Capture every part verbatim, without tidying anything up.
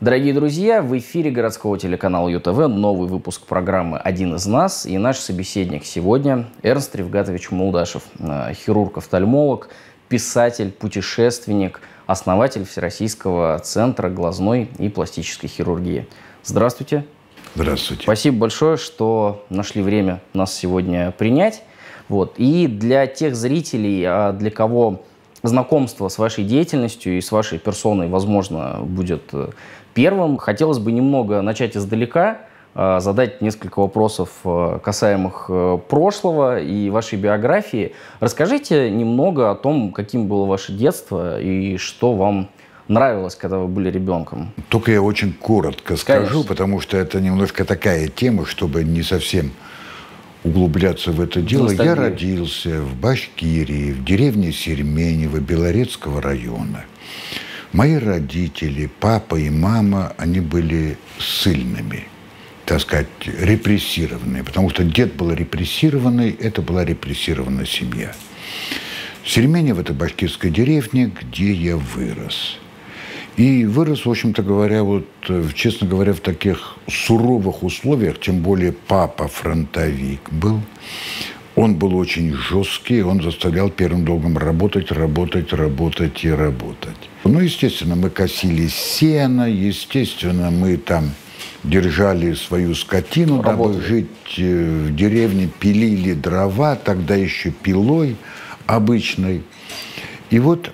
Дорогие друзья, в эфире городского телеканала ЮТВ новый выпуск программы «Один из нас». И наш собеседник сегодня Эрнст Рифгатович Молдашев, хирург-офтальмолог, писатель, путешественник, основатель Всероссийского центра глазной и пластической хирургии. Здравствуйте. Здравствуйте. Спасибо большое, что нашли время нас сегодня принять. Вот. И для тех зрителей, для кого знакомство с вашей деятельностью и с вашей персоной, возможно, будет первым, хотелось бы немного начать издалека, задать несколько вопросов, касаемых прошлого и вашей биографии. Расскажите немного о том, каким было ваше детство и что вам нравилось, когда вы были ребенком. Только я очень коротко скажу, Конечно. Потому что это немножко такая тема, чтобы не совсем углубляться в это дело. Ностальгия. Я родился в Башкирии, в деревне Серменево Белорецкого района. Мои родители, папа и мама, они были ссыльными, так сказать, репрессированные, потому что дед был репрессированный, это была репрессированная семья. Серменево – это башкирская деревня, где я вырос. И вырос, в общем-то говоря, вот, честно говоря, в таких суровых условиях, тем более папа фронтовик был. Он был очень жесткий, он заставлял первым долгом работать, работать, работать и работать. Ну, естественно, мы косили сено, естественно, мы там держали свою скотину, Работали. дабы жить в деревне, пилили дрова, тогда еще пилой обычной. И вот,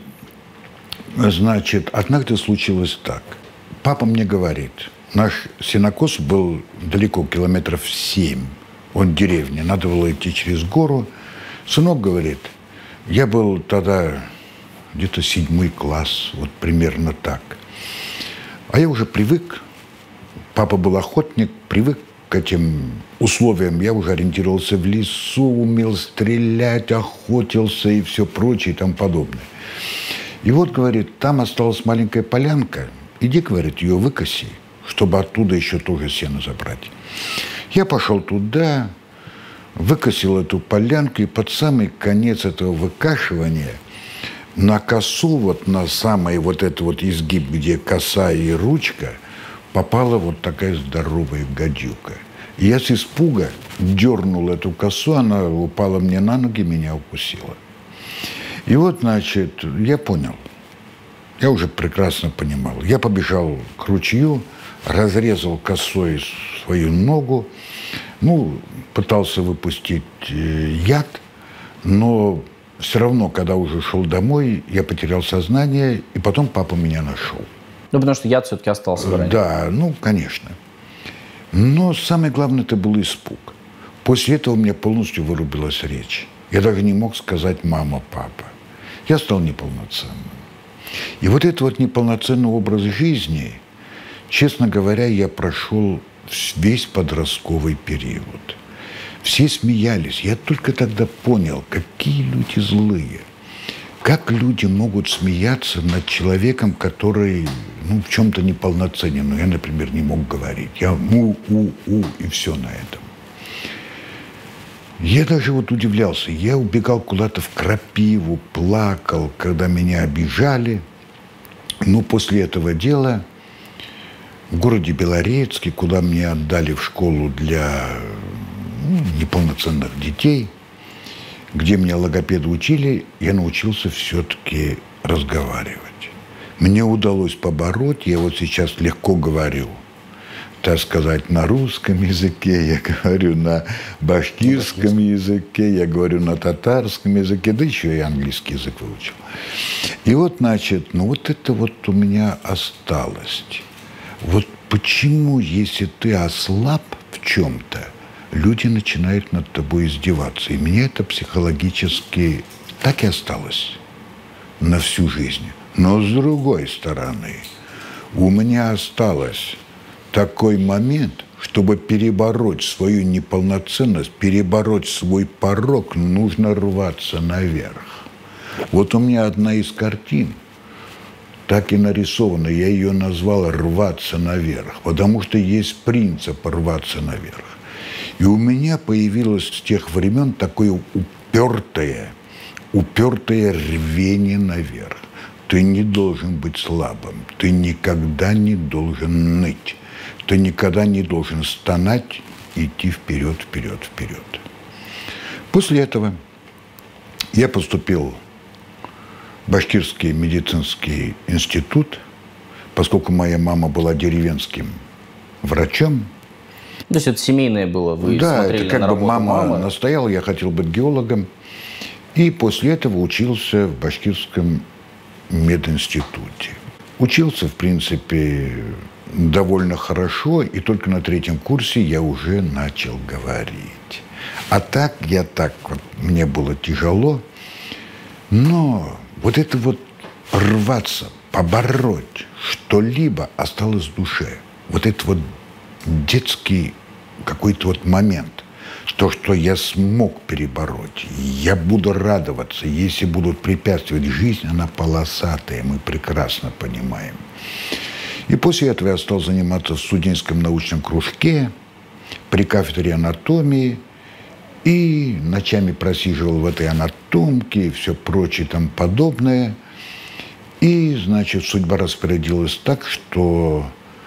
значит, однажды случилось так. Папа мне говорит, наш сенокос был далеко, километров семь. Он деревня, надо было идти через гору. Сынок говорит, я был тогда где-то седьмой класс, вот примерно так. А я уже привык, папа был охотник, привык к этим условиям. Я уже ориентировался в лесу, умел стрелять, охотился и все прочее и тому подобное. И вот, говорит, там осталась маленькая полянка. Иди, говорит, ее выкоси, чтобы оттуда еще тоже сено забрать. Я пошел туда, выкосил эту полянку, и под самый конец этого выкашивания на косу, вот на самый вот этот вот изгиб, где коса и ручка, попала вот такая здоровая гадюка. И я с испуга дернул эту косу, она упала мне на ноги, меня укусила. И вот, значит, я понял, я уже прекрасно понимал. Я побежал к ручью, разрезал косой свою ногу, ну, пытался выпустить яд, но все равно, когда уже шел домой, я потерял сознание, и потом папа меня нашел. Ну, потому что яд все-таки остался в ране. Да, ну, конечно. Но самое главное, это был испуг. После этого у меня полностью вырубилась речь. Я даже не мог сказать «мама», «папа». Я стал неполноценным. И вот этот вот неполноценный образ жизни, честно говоря, я прошел весь подростковый период. Все смеялись. Я только тогда понял, какие люди злые. Как люди могут смеяться над человеком, который, ну, в чем-то неполноценен. Ну, я, например, не мог говорить. Я му, у, у, и все на этом. Я даже вот удивлялся. Я убегал куда-то в крапиву, плакал, когда меня обижали. Но после этого дела в городе Белорецке, куда меня отдали в школу для, ну, неполноценных детей, где меня логопеды учили, я научился все-таки разговаривать. Мне удалось побороть, я вот сейчас легко говорю, так сказать, на русском языке, я говорю на башкирском языке, я говорю на татарском языке, да еще и английский язык выучил. И вот, значит, ну вот это вот у меня осталось. Вот почему, если ты ослаб в чем-то, люди начинают над тобой издеваться. И мне это психологически так и осталось на всю жизнь. Но с другой стороны, у меня осталось такой момент, чтобы перебороть свою неполноценность, перебороть свой порок, нужно рваться наверх. Вот у меня одна из картин так и нарисована. Я ее назвал «Рваться наверх», потому что есть принцип «рваться наверх». И у меня появилось с тех времен такое упертое, упертое рвение наверх. Ты не должен быть слабым. Ты никогда не должен ныть. Ты никогда не должен стонать и идти вперед, вперед, вперед. После этого я поступил в Башкирский медицинский институт, поскольку моя мама была деревенским врачом. То есть это семейное было? Вы да, смотрели это как на бы работу мама мамы? настояла, я хотел быть геологом. И после этого учился в Башкирском мединституте. Учился, в принципе, довольно хорошо, и только на третьем курсе я уже начал говорить. А так, я так, вот, мне было тяжело, но вот это вот рваться, побороть что-либо осталось в душе. Вот это вот детский какой-то вот момент. То, что я смог перебороть. Я буду радоваться, если будут препятствовать. Жизнь, она полосатая, мы прекрасно понимаем. И после этого я стал заниматься в студенческом научном кружке при кафедре анатомии. И ночами просиживал в этой анатомке и все прочее там подобное. И, значит, судьба распорядилась так, что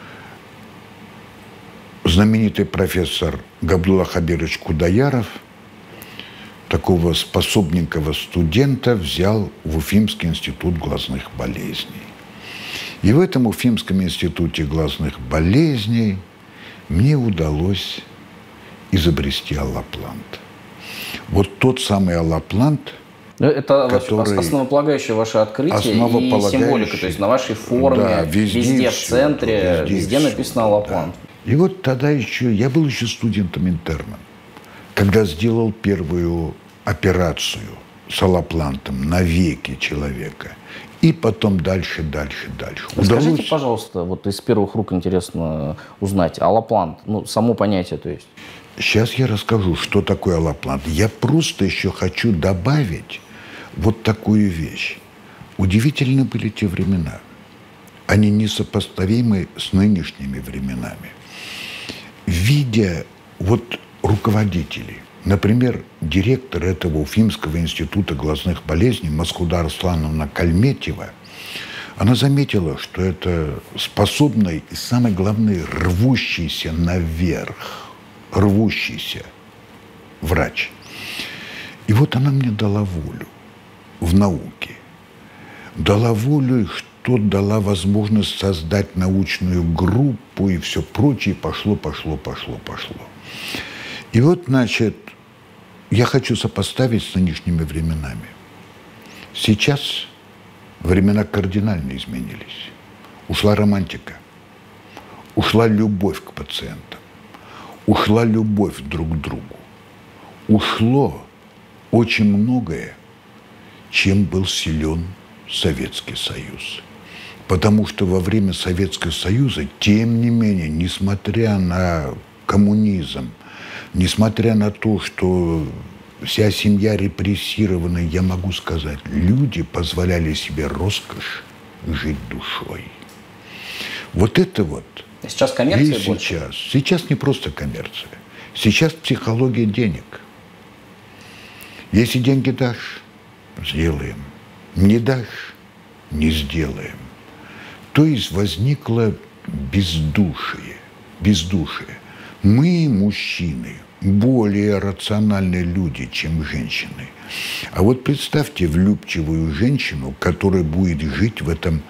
знаменитый профессор Габдулла Хабирович Кудаяров такого способненького студента взял в Уфимский институт глазных болезней. И в этом Уфимском институте глазных болезней мне удалось изобрести аллоплант. Вот тот самый аллоплант, это который основополагающее ваше открытие и символика. То есть на вашей форме, да, везде, везде в все, центре, везде, везде все, написано аллоплант. Да. И вот тогда еще, я был еще студентом-интерном, когда сделал первую операцию с аллоплантом на веке человека. И потом дальше, дальше, дальше. Скажите, Удалось... пожалуйста, вот из первых рук интересно узнать, аллоплант, ну, само понятие, то есть. Сейчас я расскажу, что такое аллоплант. Я просто еще хочу добавить вот такую вещь. Удивительны были те времена. Они несопоставимы с нынешними временами. Видя вот руководителей, например, директор этого Уфимского института глазных болезней Маскуда Арслановна Кальметьева, она заметила, что это способный и, самое главное, рвущийся наверх, рвущийся врач. И вот она мне дала волю в науке. Дала волю, что дала возможность создать научную группу и все прочее. Пошло, пошло, пошло, пошло. И вот, значит, я хочу сопоставить с нынешними временами. Сейчас времена кардинально изменились. Ушла романтика, ушла любовь к пациентам, ушла любовь друг к другу. Ушло очень многое, чем был силен Советский Союз. Потому что во время Советского Союза, тем не менее, несмотря на коммунизм, несмотря на то, что вся семья репрессирована, я могу сказать, люди позволяли себе роскошь жить душой. Вот это вот. Сейчас коммерция и больше? Сейчас. Сейчас не просто коммерция. Сейчас психология денег. Если деньги дашь, сделаем. Не дашь, не сделаем. То есть возникло бездушие. Бездушие. Мы, мужчины, более рациональные люди, чем женщины. А вот представьте влюбчивую женщину, которая будет жить в этом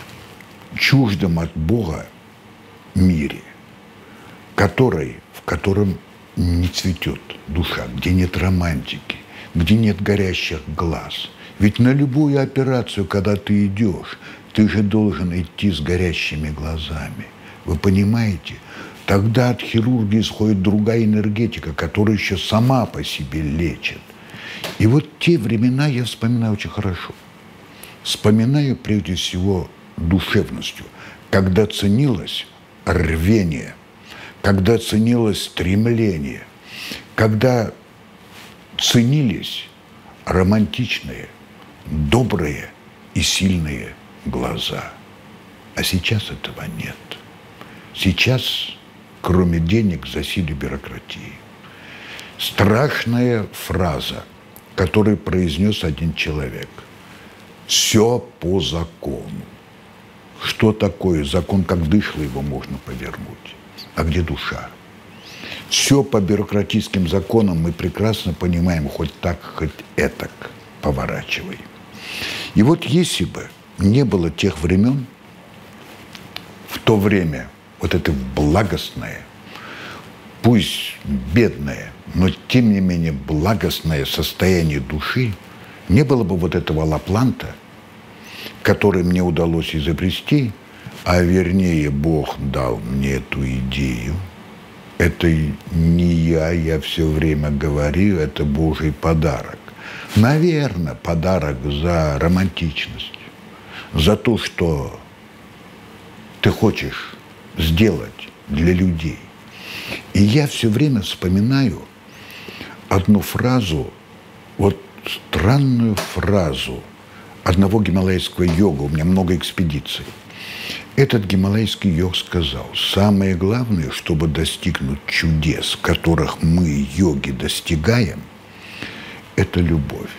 чуждом от Бога мире, который, в котором не цветет душа, где нет романтики, где нет горящих глаз. Ведь на любую операцию, когда ты идешь, ты же должен идти с горящими глазами. Вы понимаете? Тогда от хирурга исходит другая энергетика, которая еще сама по себе лечит. И вот те времена я вспоминаю очень хорошо. Вспоминаю прежде всего душевностью, когда ценилось рвение, когда ценилось стремление, когда ценились романтичные, добрые и сильные глаза. А сейчас этого нет. Сейчас, кроме денег, засилие бюрократии. Страшная фраза, которую произнес один человек. Все по закону. Что такое закон? Как дышло его можно повернуть. А где душа? Все по бюрократическим законам мы прекрасно понимаем, хоть так, хоть этак поворачивай. И вот если бы не было тех времен, в то время вот это благостное, пусть бедное, но тем не менее благостное состояние души, не было бы вот этого Лапланта, который мне удалось изобрести, а вернее Бог дал мне эту идею. Это не я, я все время говорю, это Божий подарок. Наверное, подарок за романтичность, за то, что ты хочешь сделать для людей. И я все время вспоминаю одну фразу, вот странную фразу одного гималайского йога. У меня много экспедиций. Этот гималайский йог сказал: самое главное, чтобы достигнуть чудес, которых мы, йоги, достигаем, это любовь.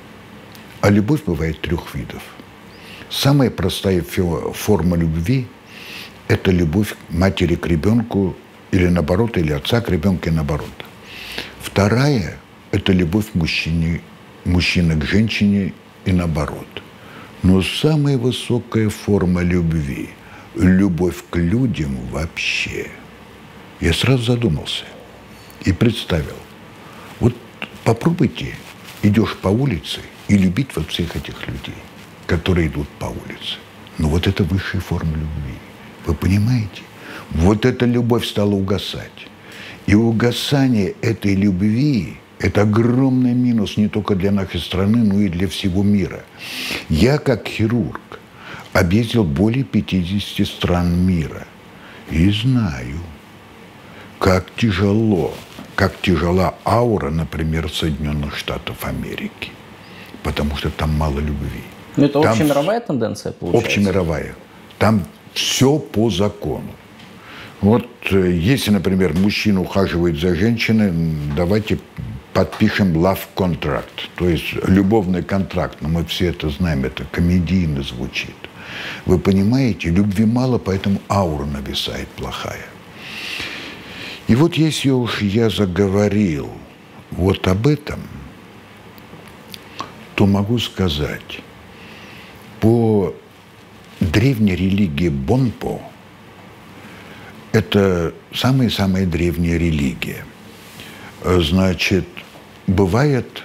А любовь бывает трех видов. Самая простая форма любви – это любовь матери к ребенку или наоборот, или отца к ребенку и наоборот. Вторая – это любовь мужчине, мужчины к женщине и наоборот. Но самая высокая форма любви – любовь к людям вообще. Я сразу задумался и представил. Вот попробуйте, идешь по улице и любить вот всех этих людей, которые идут по улице. Но вот это высшая форма любви. Вы понимаете? Вот эта любовь стала угасать. И угасание этой любви – это огромный минус не только для нашей страны, но и для всего мира. Я, как хирург, объездил более пятидесяти стран мира. И знаю, как тяжело, как тяжела аура, например, Соединенных Штатов Америки. Потому что там мало любви. Но это там общемировая тенденция, получается? Общемировая. Там все по закону. Вот если, например, мужчина ухаживает за женщиной, давайте подпишем love contract, то есть любовный контракт. Но мы все это знаем, это комедийно звучит. Вы понимаете, любви мало, поэтому аура нависает плохая. И вот если уж я заговорил вот об этом, то могу сказать, по древней религии Бонпо, это самая-самая древняя религия. Значит, бывают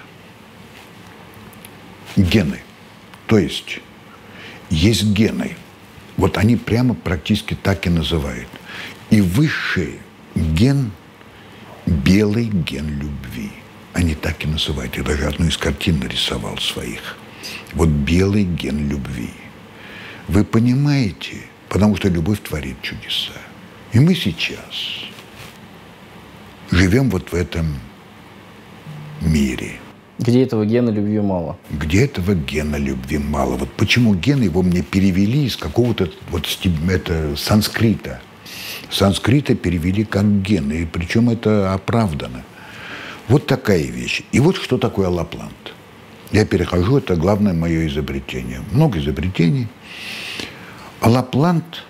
гены. То есть, есть гены. Вот они прямо практически так и называют. И высший ген – белый ген любви. Они так и называют. Я даже одну из картин нарисовал своих. Вот белый ген любви. Вы понимаете? Потому что любовь творит чудеса. И мы сейчас живем вот в этом мире. Где этого гена любви мало? Где этого гена любви мало. Вот почему ген его мне перевели из какого-то вот это, санскрита. Санскрита перевели как ген, и причем это оправдано. Вот такая вещь. И вот что такое Лапланд. Я перехожу, это главное мое изобретение. Много изобретений. А Лапланд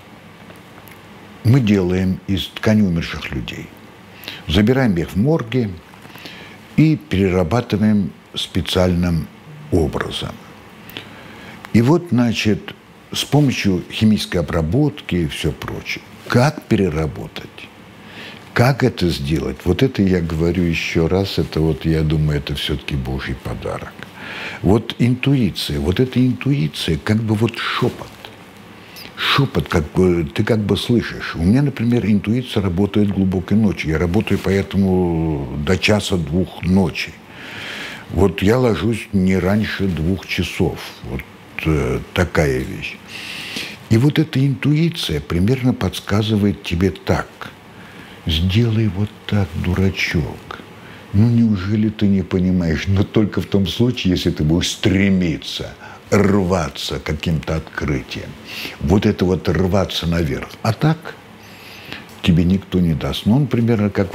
мы делаем из ткани умерших людей. Забираем их в морге и перерабатываем специальным образом. И вот, значит, с помощью химической обработки и все прочее. Как переработать? Как это сделать? Вот это я говорю еще раз, это вот, я думаю, это все-таки Божий подарок. Вот интуиция, вот эта интуиция, как бы вот шепот. Шепот, как бы, ты как бы слышишь. У меня, например, интуиция работает глубокой ночью. Я работаю поэтому до часа-двух ночи. Вот я ложусь не раньше двух часов. Вот э, такая вещь. И вот эта интуиция примерно подсказывает тебе так. Сделай вот так, дурачок. Ну, неужели ты не понимаешь? Но только в том случае, если ты будешь стремиться, рваться каким-то открытием. Вот это вот рваться наверх. А так тебе никто не даст. Ну, он примерно как вот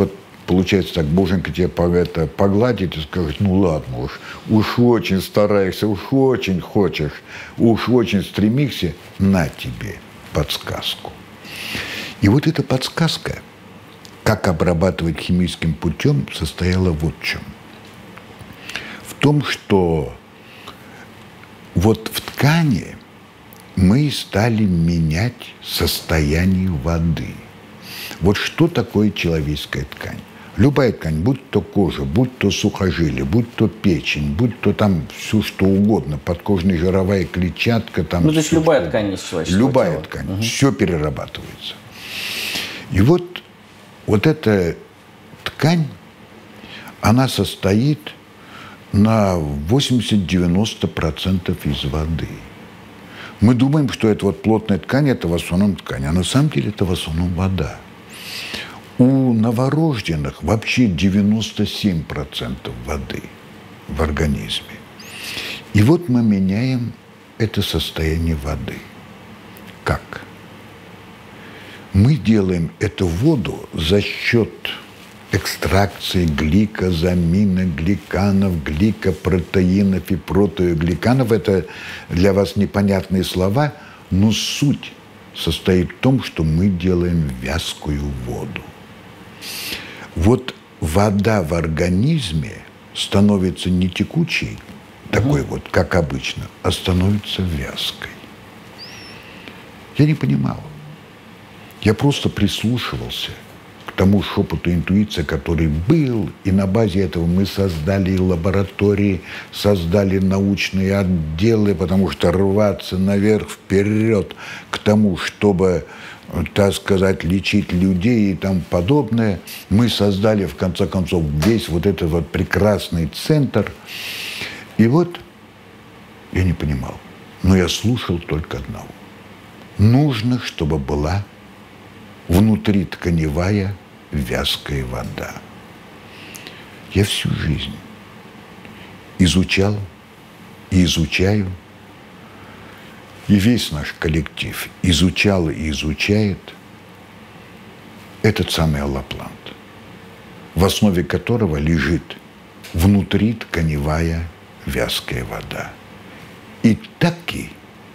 получается так, боженька тебя это, погладит и скажет, ну ладно уж, уж очень стараешься, уж очень хочешь, уж очень стремишься, на тебе подсказку. И вот эта подсказка, как обрабатывать химическим путем, состояла вот в чем. В том, что вот в ткани мы стали менять состояние воды. Вот что такое человеческая ткань? Любая ткань, будь то кожа, будь то сухожилие, будь то печень, будь то там все что угодно, подкожная жировая клетчатка. Там ну, то есть любая что, ткань из человеческого Любая тела. ткань, угу. все перерабатывается. И вот, вот эта ткань, она состоит на восемьдесят-девяносто процентов из воды. Мы думаем, что это вот плотная ткань, это в основном ткань, а на самом деле это в основном вода. У новорожденных вообще девяносто семь процентов воды в организме. И вот мы меняем это состояние воды. Как? Мы делаем эту воду за счет экстракции гликозамина, гликанов, гликопротеинов и протеогликанов. Это для вас непонятные слова, но суть состоит в том, что мы делаем вязкую воду. Вот вода в организме становится не текучей, такой угу. вот, как обычно, а становится вязкой. Я не понимал. Я просто прислушивался к тому шепоту интуиции, который был, и на базе этого мы создали лаборатории, создали научные отделы, потому что рваться наверх, вперед к тому, чтобы, так сказать, лечить людей и тому подобное, мы создали, в конце концов, весь вот этот вот прекрасный центр. И вот я не понимал, но я слушал только одного. Нужно, чтобы была внутри тканевая вязкая вода. Я всю жизнь изучал и изучаю, и весь наш коллектив изучал и изучает этот самый аллоплант, в основе которого лежит внутри тканевая вязкая вода. И таки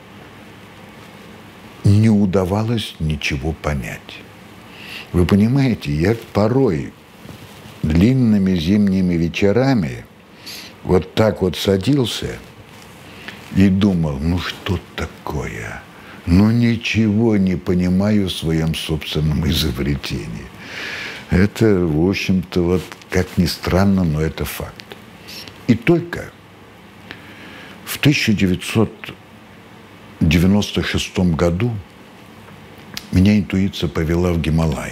не удавалось ничего понять. Вы понимаете, я порой длинными зимними вечерами вот так вот садился и думал, ну что такое? Ну ничего не понимаю в своем собственном изобретении. Это, в общем-то, вот как ни странно, но это факт. И только в тысяча девятьсот девяносто шестом году меня интуиция повела в Гималаи.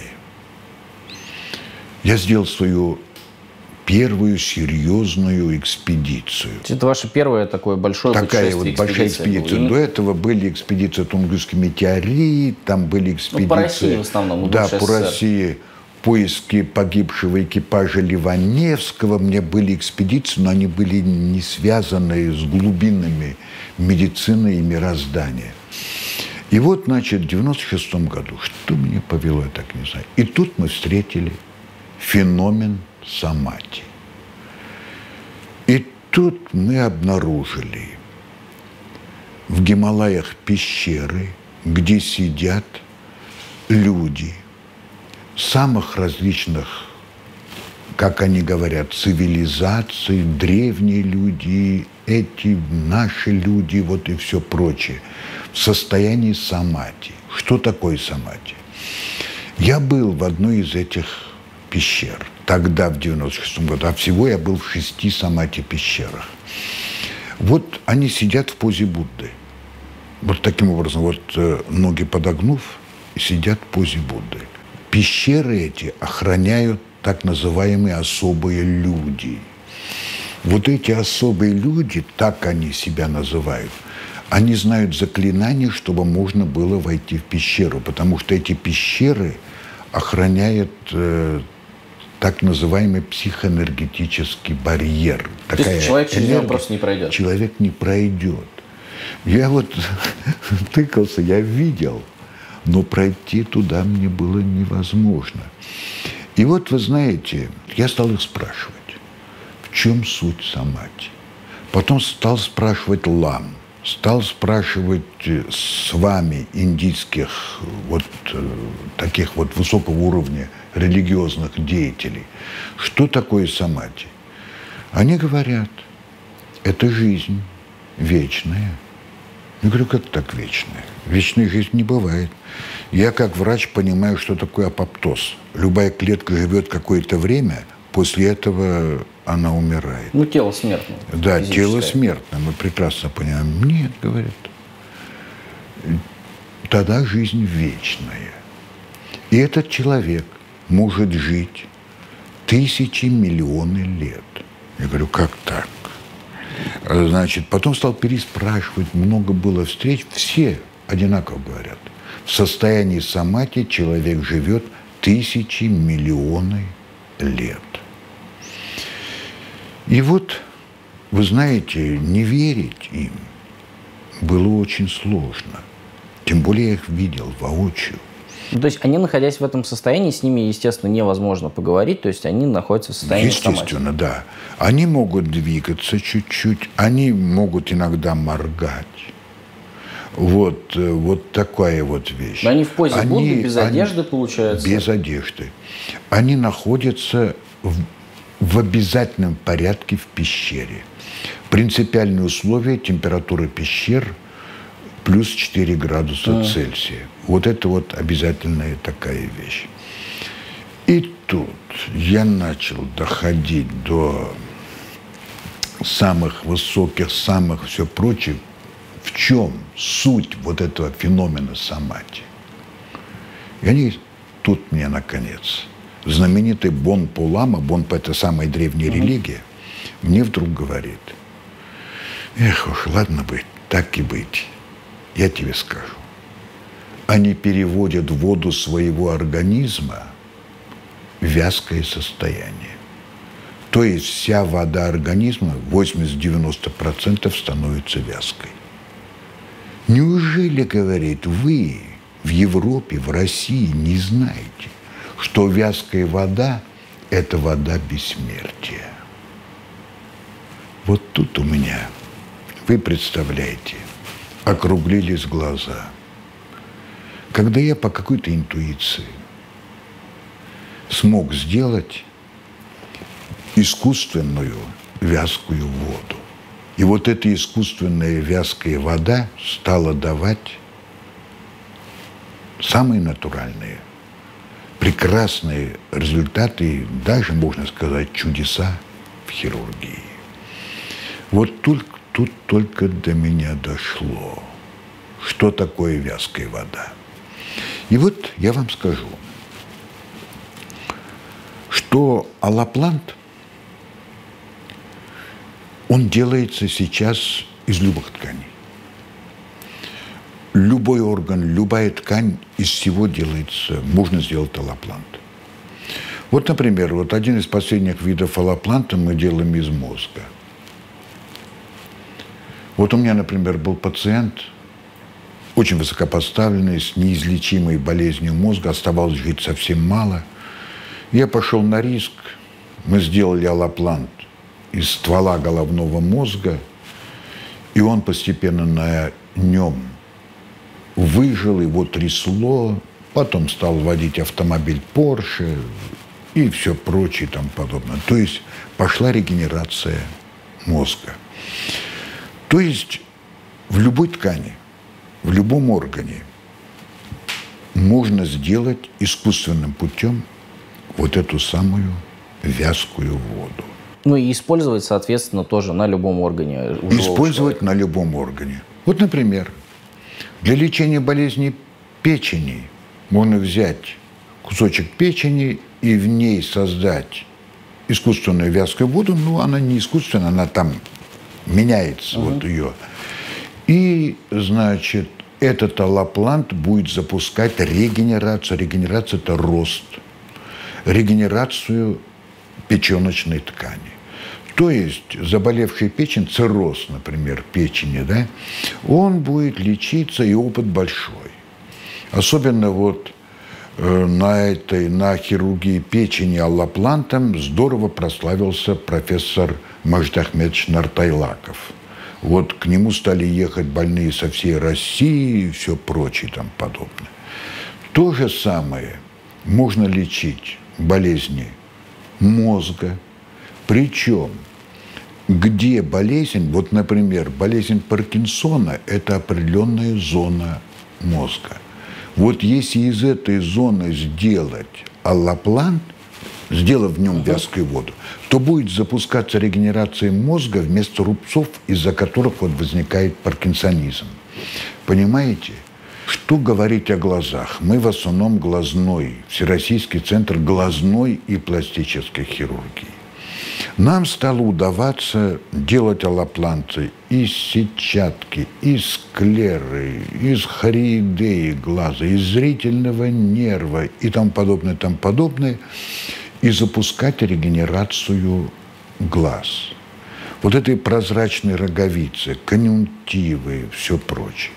Я сделал свою первую серьезную экспедицию. Это ваше первое такое большое Такая вот большая экспедиция. Была. До этого были экспедиции Тунгусский метеорит, там были экспедиции... Ну, по России в основном. Да, по России. Поиски погибшего экипажа Ливаневского. Мне были экспедиции, но они были не связаны с глубинами медицины и мироздания. И вот, значит, в девяносто шестом году, что меня повело, я так не знаю. И тут мы встретили феномен самадхи. И тут мы обнаружили в Гималаях пещеры, где сидят люди самых различных, как они говорят, цивилизаций, древние люди, эти наши люди, вот и все прочее, в состоянии самадхи. Что такое самадхи? Я был в одной из этих пещер, тогда, в девяносто шестом году, а всего я был в шести самадхи пещерах. Вот они сидят в позе Будды. Вот таким образом, вот ноги подогнув, сидят в позе Будды. Пещеры эти охраняют так называемые особые люди. Вот эти особые люди, так они себя называют, они знают заклинания, чтобы можно было войти в пещеру, потому что эти пещеры охраняют э, так называемый психоэнергетический барьер. То есть человек через него просто не пройдет? Человек не пройдет. Я вот тыкался, я видел, но пройти туда мне было невозможно. И вот, вы знаете, я стал их спрашивать, в чем суть самадхи. Потом стал спрашивать лам, стал спрашивать с вами индийских вот таких вот высокого уровня религиозных деятелей, что такое самадхи. Они говорят, это жизнь вечная. Я говорю, как так вечная? Вечной жизни не бывает. Я как врач понимаю, что такое апоптоз. Любая клетка живет какое-то время, после этого она умирает. Ну, тело смертно. Да, тело смертно, мы прекрасно понимаем. Нет, говорят, тогда жизнь вечная. И этот человек может жить тысячи, миллионы лет. Я говорю, как так? Значит, потом стал переспрашивать, много было встреч, все одинаково говорят. В состоянии самадхи человек живет тысячи, миллионы лет. И вот, вы знаете, не верить им было очень сложно. Тем более я их видел воочию. Ну, то есть они, находясь в этом состоянии, с ними, естественно, невозможно поговорить, то есть они находятся в состоянии самадхи. Естественно, да. Они могут двигаться чуть-чуть, они могут иногда моргать. Вот, вот такая вот вещь. Но они в позе они, Будды, без они, одежды, получается? Без одежды. Они находятся в, в обязательном порядке в пещере. Принципиальные условия температуры пещер плюс четыре градуса mm. Цельсия. Вот это вот обязательная такая вещь. И тут я начал доходить до самых высоких, самых все прочее. В чем суть вот этого феномена самадхи? И они тут мне, наконец, знаменитый Бонпо Лама, Бонпо – это самая древняя mm-hmm. религия, мне вдруг говорит, эх уж, ладно быть, так и быть, я тебе скажу. Они переводят воду своего организма в вязкое состояние. То есть вся вода организма, восемьдесят-девяносто процентов становится вязкой. Неужели, говорит, вы в Европе, в России не знаете, что вязкая вода – это вода бессмертия? Вот тут у меня, вы представляете, округлились глаза. Когда я по какой-то интуиции смог сделать искусственную вязкую воду, и вот эта искусственная вязкая вода стала давать самые натуральные, прекрасные результаты, даже, можно сказать, чудеса в хирургии. Вот тут, тут только до меня дошло, что такое вязкая вода. И вот я вам скажу, что аллоплант, он делается сейчас из любых тканей. Любой орган, любая ткань из всего делается, можно сделать аллоплант. Вот, например, вот один из последних видов аллопланта мы делаем из мозга. Вот у меня, например, был пациент, очень высокопоставленный, с неизлечимой болезнью мозга, оставалось жить совсем мало. Я пошел на риск, мы сделали аллоплант из ствола головного мозга, и он постепенно на нем выжил, его трясло, потом стал водить автомобиль Porsche и все прочее и тому подобное. То есть пошла регенерация мозга. То есть в любой ткани, в любом органе можно сделать искусственным путем вот эту самую вязкую воду. Ну и использовать, соответственно, тоже на любом органе. Использовать на любом органе. Вот, например, для лечения болезни печени можно взять кусочек печени и в ней создать искусственную вязкую воду. Ну, она не искусственная, она там меняется, uh-huh. вот ее. И, значит, этот аллоплант будет запускать регенерацию. Регенерация – это рост. Регенерацию печеночной ткани. То есть заболевший печень, цирроз, например, печени, да, он будет лечиться, и опыт большой. Особенно вот на этой, на хирургии печени аллоплантом здорово прославился профессор Мажид Ахмедович Нартайлаков. Вот к нему стали ехать больные со всей России и все прочее там подобное. То же самое можно лечить болезни мозга. Причем, где болезнь, вот, например, болезнь Паркинсона – это определенная зона мозга. Вот если из этой зоны сделать аллоплант, сделав в нем вязкую воду, то будет запускаться регенерация мозга вместо рубцов, из-за которых вот возникает паркинсонизм. Понимаете? Что говорить о глазах? Мы в основном глазной, Всероссийский центр глазной и пластической хирургии. Нам стало удаваться делать аллопланты из сетчатки, из склеры, из хореидеи глаза, из зрительного нерва и тому подобное, тому подобное, и запускать регенерацию глаз. Вот этой прозрачной роговицы, конъюнктивы, все прочее.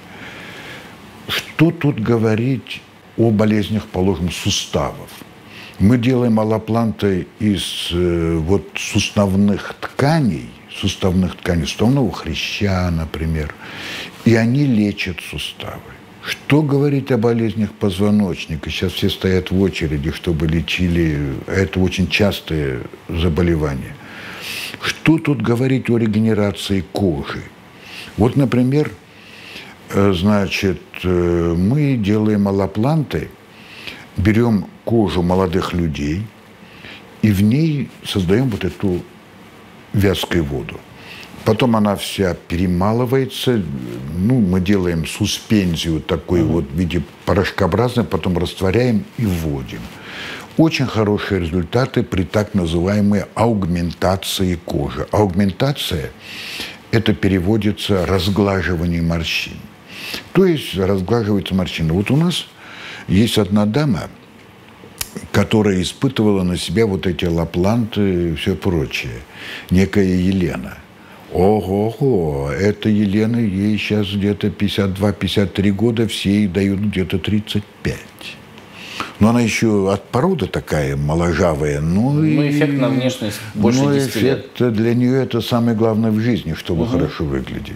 Что тут говорить о болезнях, положим, суставов? Мы делаем аллопланты из э, вот, суставных тканей, суставных тканей, суставного хряща, например, и они лечат суставы. Что говорить о болезнях позвоночника? Сейчас все стоят в очереди, чтобы лечили. Это очень частое заболевание. Что тут говорить о регенерации кожи? Вот, например, э, значит, э, мы делаем аллопланты, берем кожу молодых людей и в ней создаем вот эту вязкую воду. Потом она вся перемалывается, ну, мы делаем суспензию такой вот в виде порошкообразной, потом растворяем и вводим. Очень хорошие результаты при так называемой аугментации кожи. Аугментация – это переводится разглаживание морщин. То есть разглаживаются морщины. Вот у нас есть одна дама, которая испытывала на себя вот эти аллопланты и все прочее. Некая Елена. Ого-го, эта Елена, ей сейчас где-то пятьдесят два — пятьдесят три года, все ей дают где-то тридцать пять. Но она еще от породы такая моложавая. Ну, ну и эффект на внешность больше ну, десяти лет. Для нее это самое главное в жизни, чтобы угу. хорошо выглядеть.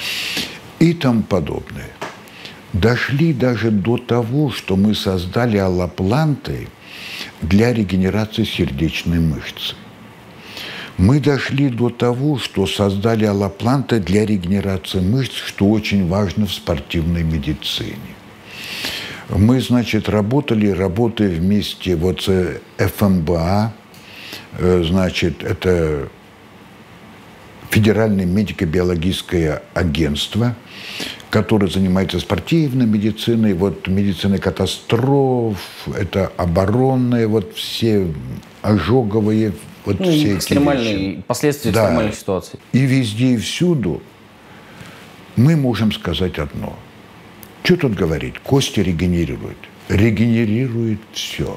И тому подобное. Дошли даже до того, что мы создали аллопланты для регенерации сердечной мышцы. Мы дошли до того, что создали аллопланты для регенерации мышц, что очень важно в спортивной медицине. Мы, значит, работали, работая вместе вот с эф эм бэ а, значит, это Федеральное медико-биологическое агентство, которое занимается спортивной медициной, вот медициной катастроф, это оборонные, вот все ожоговые, вот ну, все экстремальные эти вещи. Последствия да. экстремальных ситуаций. И везде и всюду мы можем сказать одно. Что тут говорить? Кости регенерируют. Регенерирует все.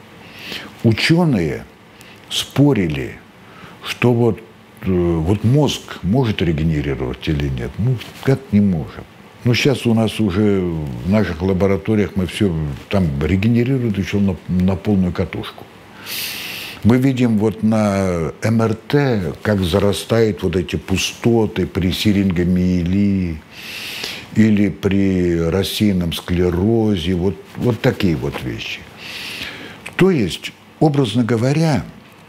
Ученые спорили, что вот, вот мозг может регенерировать или нет. Ну, как не может. Но сейчас у нас уже в наших лабораториях мы все там регенерирует еще на, на полную катушку. Мы видим вот на эм эр тэ, как зарастают вот эти пустоты при сирингомиелии или при рассеянном склерозе, вот, вот такие вот вещи. То есть, образно говоря,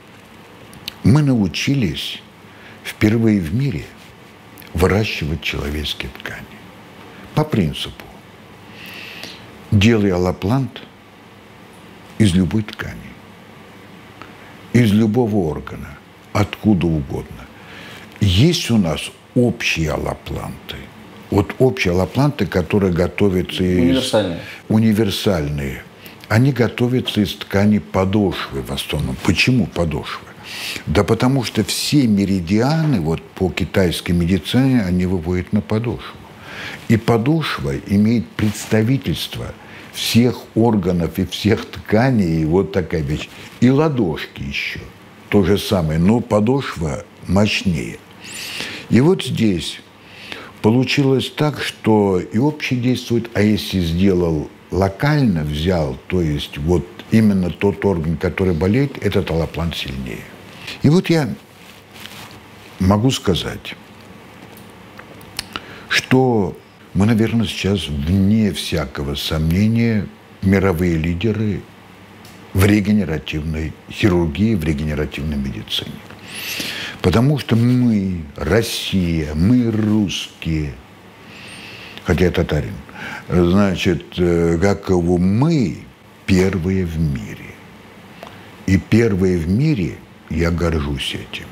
мы научились впервые в мире выращивать человеческие ткани. По принципу, делай аллоплант из любой ткани, из любого органа, откуда угодно. Есть у нас общие аллопланты. Вот общие аллопланты, которые готовятся из... Универсальные. Универсальные. Они готовятся из ткани подошвы в основном. Почему подошвы? Да потому что все меридианы вот, по китайской медицине, они выводят на подошву. И подошва имеет представительство всех органов и всех тканей, и вот такая вещь. И ладошки еще. То же самое, но подошва мощнее. И вот здесь получилось так, что и общий действует, а если сделал локально взял, то есть вот именно тот орган, который болеет, этот аллоплан сильнее. И вот я могу сказать, что мы, наверное, сейчас вне всякого сомнения мировые лидеры в регенеративной хирургии, в регенеративной медицине. Потому что мы, Россия, мы русские, хотя я татарин, значит, как его мы первые в мире. И первые в мире я горжусь этим.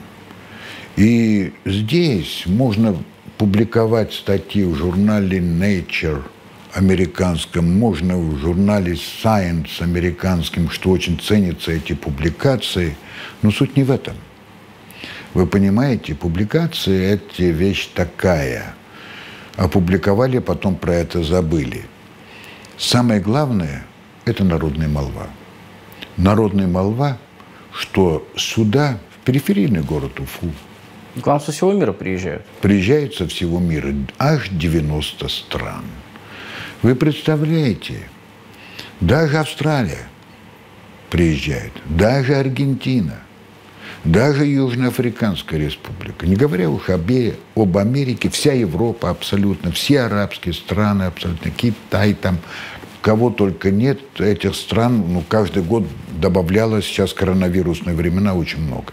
И здесь можно публиковать статьи в журнале Nature американском, можно в журнале Science американском, что очень ценятся эти публикации, но суть не в этом. Вы понимаете, публикации – это вещь такая. Опубликовали, потом про это забыли. Самое главное – это народная молва. Народная молва, что сюда, в периферийный город Уфу, к вам со всего мира приезжают? Приезжают со всего мира, аж девяносто стран. Вы представляете, даже Австралия приезжает, даже Аргентина, даже Южноафриканская республика, не говоря уж об, об Америке, вся Европа абсолютно, все арабские страны абсолютно, Китай там, кого только нет, этих стран, ну, каждый год добавлялось, сейчас коронавирусные времена, очень много.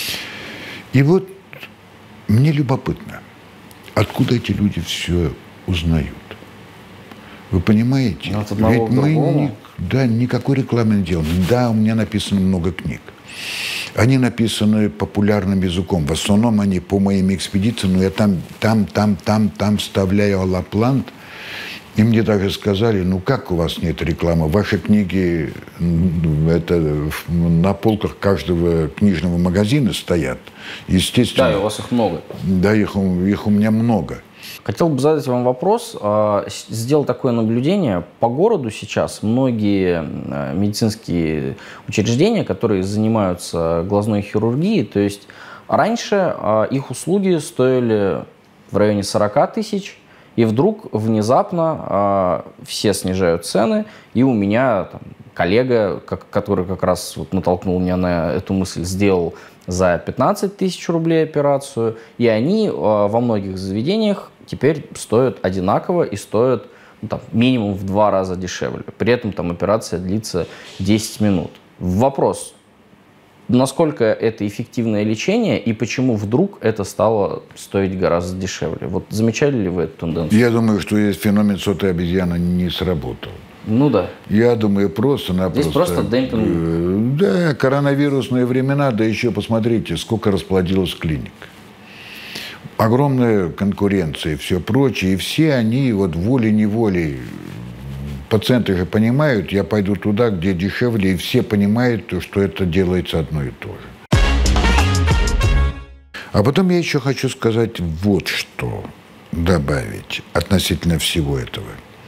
И вот мне любопытно, откуда эти люди все узнают. Вы понимаете? Ведь мы ни, да, никакой рекламы не делаем. Да, у меня написано много книг. Они написаны популярным языком. В основном они по моим экспедициям, но я там, там, там, там, там вставляю аллоплан. И мне даже сказали, ну как у вас нет рекламы? Ваши книги это, на полках каждого книжного магазина стоят. Естественно. Да, и у вас их много. Да, их, их у меня много. Хотел бы задать вам вопрос. Сделал такое наблюдение. По городу сейчас многие медицинские учреждения, которые занимаются глазной хирургией, то есть раньше их услуги стоили в районе сорока тысяч, и вдруг внезапно все снижают цены, и у меня там, коллега, который как раз вот натолкнул меня на эту мысль, сделал за пятнадцать тысяч рублей операцию, и они во многих заведениях теперь стоят одинаково и стоят ну, там, минимум в два раза дешевле. При этом там операция длится десять минут. Вопрос, насколько это эффективное лечение и почему вдруг это стало стоить гораздо дешевле? Вот замечали ли вы эту тенденцию? Я думаю, что есть феномен сотой обезьяны не сработал. Ну да. Я думаю, просто-напросто... Здесь просто демпинг. Да, коронавирусные времена, да еще посмотрите, сколько расплодилось клиник. Огромная конкуренция и все прочее. И все они вот волей-неволей, пациенты же понимают, я пойду туда, где дешевле, и все понимают, что это делается одно и то же. А потом я еще хочу сказать вот что, добавить относительно всего этого.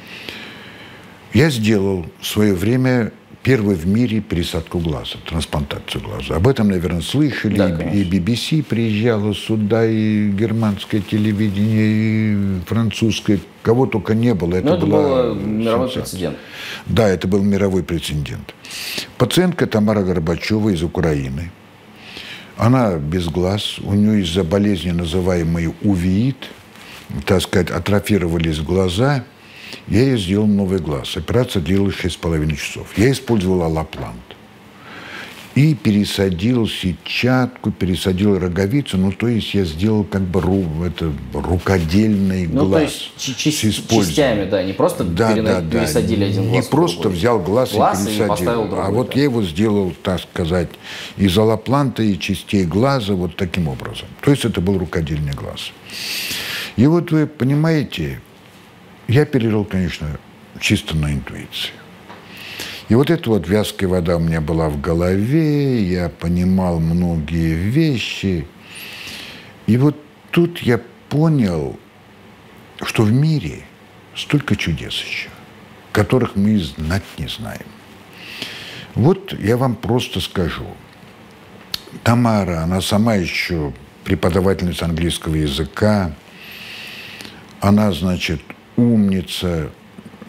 Я сделал в свое время первый в мире пересадку глаза, трансплантацию глаза. Об этом, наверное, слышали. Да, и би би си приезжала сюда, и германское телевидение, и французское. Кого только не было. Это, это был мировой прецедент. Да, это был мировой прецедент. Пациентка Тамара Горбачева из Украины. Она без глаз. У нее из-за болезни, называемой увеит, так сказать, атрофировались глаза. Я ей сделал новый глаз. Операция длилась шесть с половиной часов. Я использовал аллоплант. И пересадил сетчатку, пересадил роговицу. Ну, то есть я сделал как бы ру, это, рукодельный ну, глаз. Ну, то есть частями, да, не просто да, перена... да, пересадили да. один глаз. Не просто взял глаз, глаз и пересадил. И другой, а вот да. я его сделал, так сказать, из аллопланта и частей глаза вот таким образом. То есть это был рукодельный глаз. И вот вы понимаете... Я пережил, конечно, чисто на интуиции. И вот эта вот вязкая вода у меня была в голове, я понимал многие вещи. И вот тут я понял, что в мире столько чудес еще, которых мы знать не знаем. Вот я вам просто скажу. Тамара, она сама еще преподавательница английского языка, она, значит, умница.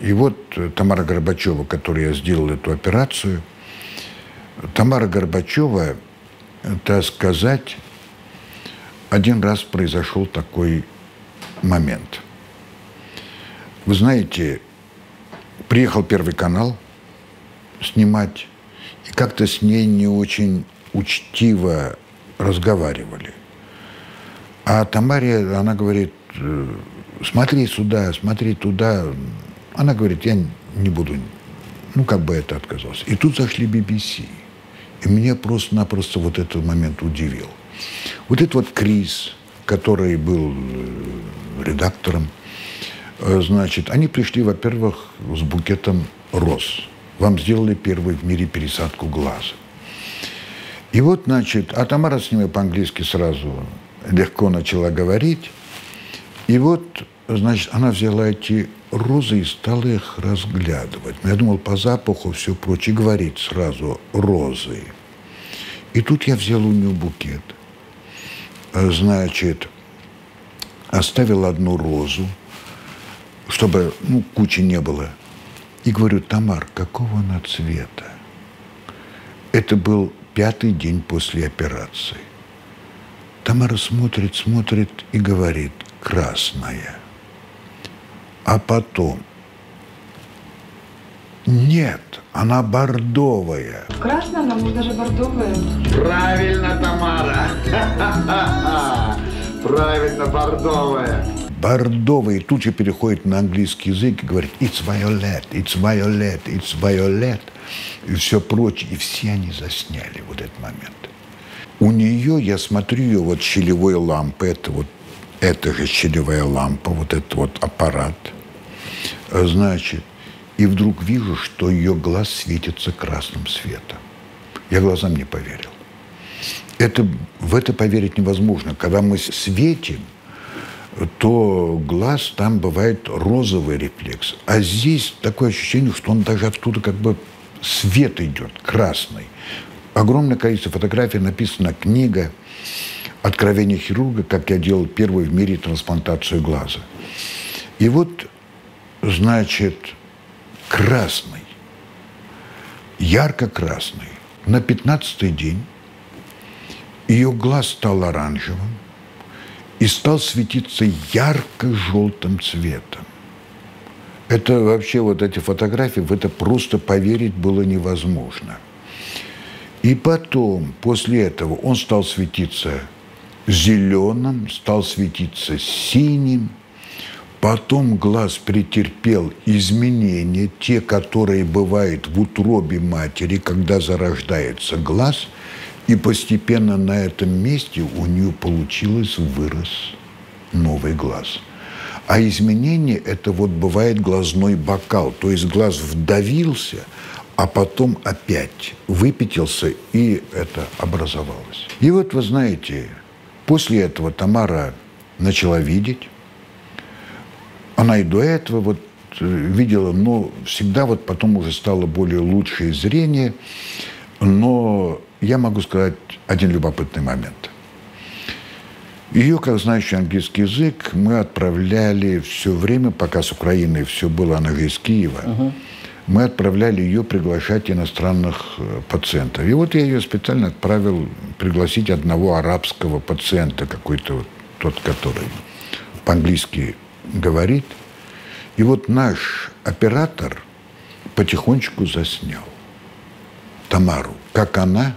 И вот Тамара Горбачева, которой я сделал эту операцию, Тамара Горбачева, так сказать, один раз произошел такой момент. Вы знаете, приехал Первый канал снимать, и как-то с ней не очень учтиво разговаривали. А Тамаре, она говорит, смотри сюда, смотри туда. Она говорит, я не буду, ну, как бы это отказался. И тут зашли би би си. И меня просто-напросто вот этот момент удивил. Вот этот вот Крис, который был редактором, значит, они пришли, во-первых, с букетом роз. Вам сделали первый в мире пересадку глаза. И вот, значит, а Тамара с ними по-английски сразу легко начала говорить. И вот, значит, она взяла эти розы и стала их разглядывать. Я думал, по запаху, все прочее, говорит сразу розы. И тут я взял у нее букет. Значит, оставил одну розу, чтобы, ну, кучи не было. И говорю, Тамар, какого она цвета? Это был пятый день после операции. Тамара смотрит, смотрит и говорит, красная. А потом, нет, она бордовая. Красная, она, может, даже бордовая. Правильно, Тамара. Правильно, бордовая. Бордовая. И тут же переходит на английский язык и говорит, it's violet, it's violet, it's violet. И все прочее. И все они засняли вот этот момент. У нее, я смотрю, ее вот щелевой лампы, это вот это же щелевая лампа, вот этот вот аппарат, значит, и вдруг вижу, что ее глаз светится красным светом. Я глазам не поверил. Это, в это поверить невозможно. Когда мы светим, то глаз, там бывает розовый рефлекс. А здесь такое ощущение, что он даже оттуда как бы свет идет, красный. Огромное количество фотографий, написана книга «Откровение хирурга», как я делал первую в мире трансплантацию глаза. И вот, значит, красный, ярко-красный. На пятнадцатый день ее глаз стал оранжевым и стал светиться ярко-желтым цветом. Это вообще, вот эти фотографии, в это просто поверить было невозможно. И потом, после этого, он стал светиться зеленым, стал светиться синим. Потом глаз претерпел изменения, те, которые бывают в утробе матери, когда зарождается глаз, и постепенно на этом месте у нее получилось, вырос новый глаз. А изменение – это вот бывает глазной бокал, то есть глаз вдавился, а потом опять выпятился, и это образовалось. И вот, вы знаете, после этого Тамара начала видеть. Она и до этого вот видела, но всегда вот потом уже стало более лучшее зрение. Но я могу сказать один любопытный момент. Ее, как знающий английский язык, мы отправляли все время, пока с Украины все было, она же из Киева, uh-huh. мы отправляли ее приглашать иностранных пациентов. И вот я ее специально отправил пригласить одного арабского пациента, какой-то вот, тот, который по-английски говорит. И вот наш оператор потихонечку заснял Тамару, как она,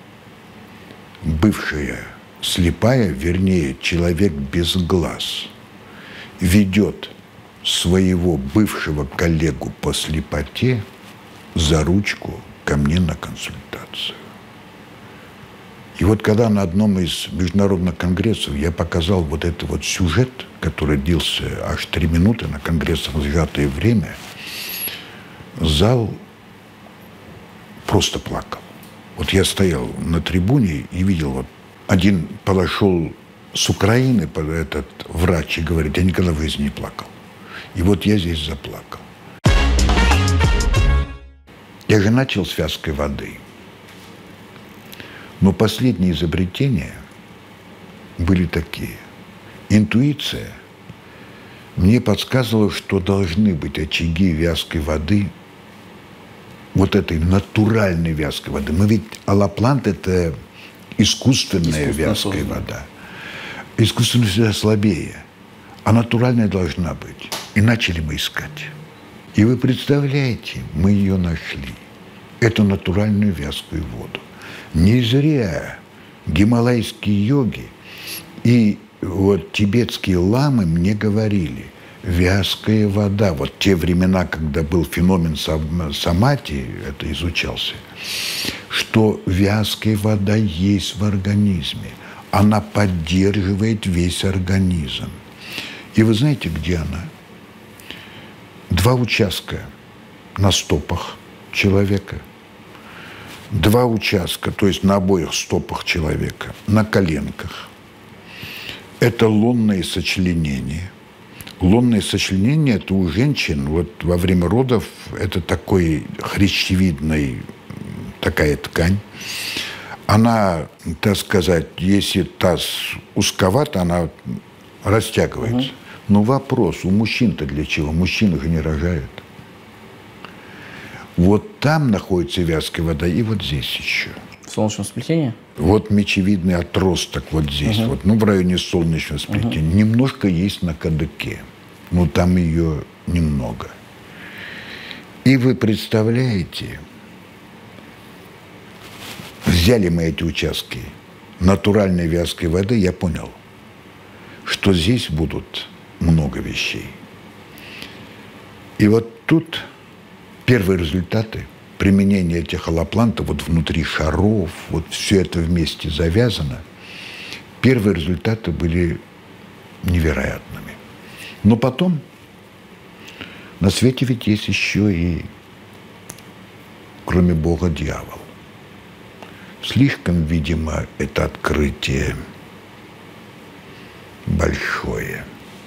бывшая слепая, вернее, человек без глаз, ведет своего бывшего коллегу по слепоте за ручку ко мне на консультацию. И вот когда на одном из международных конгрессов я показал вот этот вот сюжет, который длился аж три минуты на конгрессах в сжатое время, зал просто плакал. Вот я стоял на трибуне и видел, вот один подошел с Украины, этот врач, и говорит, я никогда в жизни не плакал. И вот я здесь заплакал. Я же начал с вязкой воды. Но последние изобретения были такие. Интуиция мне подсказывало, что должны быть очаги вязкой воды, вот этой натуральной вязкой воды. Мы ведь аллоплант – это искусственная вязкая создана. вода. Искусственная всегда слабее, а натуральная должна быть. И начали мы искать. И вы представляете, мы ее нашли. Эту натуральную вязкую воду. Не зря гималайские йоги и вот тибетские ламы мне говорили, вязкая вода, вот те времена, когда был феномен самадхи, это изучался, что вязкая вода есть в организме. Она поддерживает весь организм. И вы знаете, где она? Два участка на стопах человека. Два участка, то есть на обоих стопах человека, на коленках. Это лунные сочленения. Лунные сочленения – это у женщин, вот во время родов, это такой хрящевидный, такая ткань. Она, так сказать, если таз узковат, она растягивается. Угу. Но вопрос, у мужчин-то для чего? Мужчины же не рожают. Вот там находится вязкая вода, и вот здесь еще. В солнечном сплетении? Вот мечевидный отросток вот здесь, угу. вот, ну, в районе солнечного сплетения. Угу. Немножко есть на кадыке, но там ее немного. И вы представляете, взяли мы эти участки натуральной вязкой воды, я понял, что здесь будут много вещей. И вот тут первые результаты применения этих аллоплантов вот внутри шаров, вот все это вместе завязано, первые результаты были невероятными. Но потом на свете ведь есть еще и, кроме Бога, дьявол. Слишком, видимо, это открытие большое.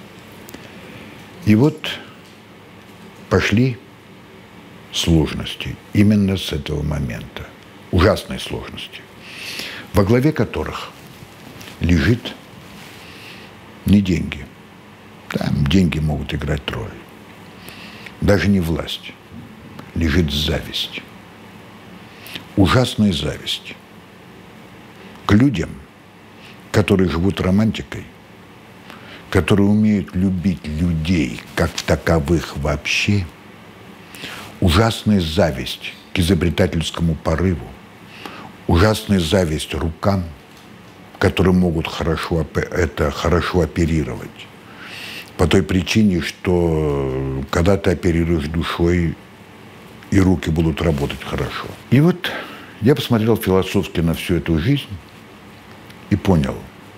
И вот пошли сложности именно с этого момента. Ужасные сложности, во главе которых лежит не деньги. Там деньги могут играть роль. Даже не власть. Лежит зависть. Ужасная зависть к людям, которые живут романтикой, которые умеют любить людей как таковых вообще. Ужасная зависть к изобретательскому порыву, ужасная зависть рукам, которые могут хорошо, это хорошо оперировать. По той причине, что когда ты оперируешь душой, и руки будут работать хорошо. И вот я посмотрел философски на всю эту жизнь и понял,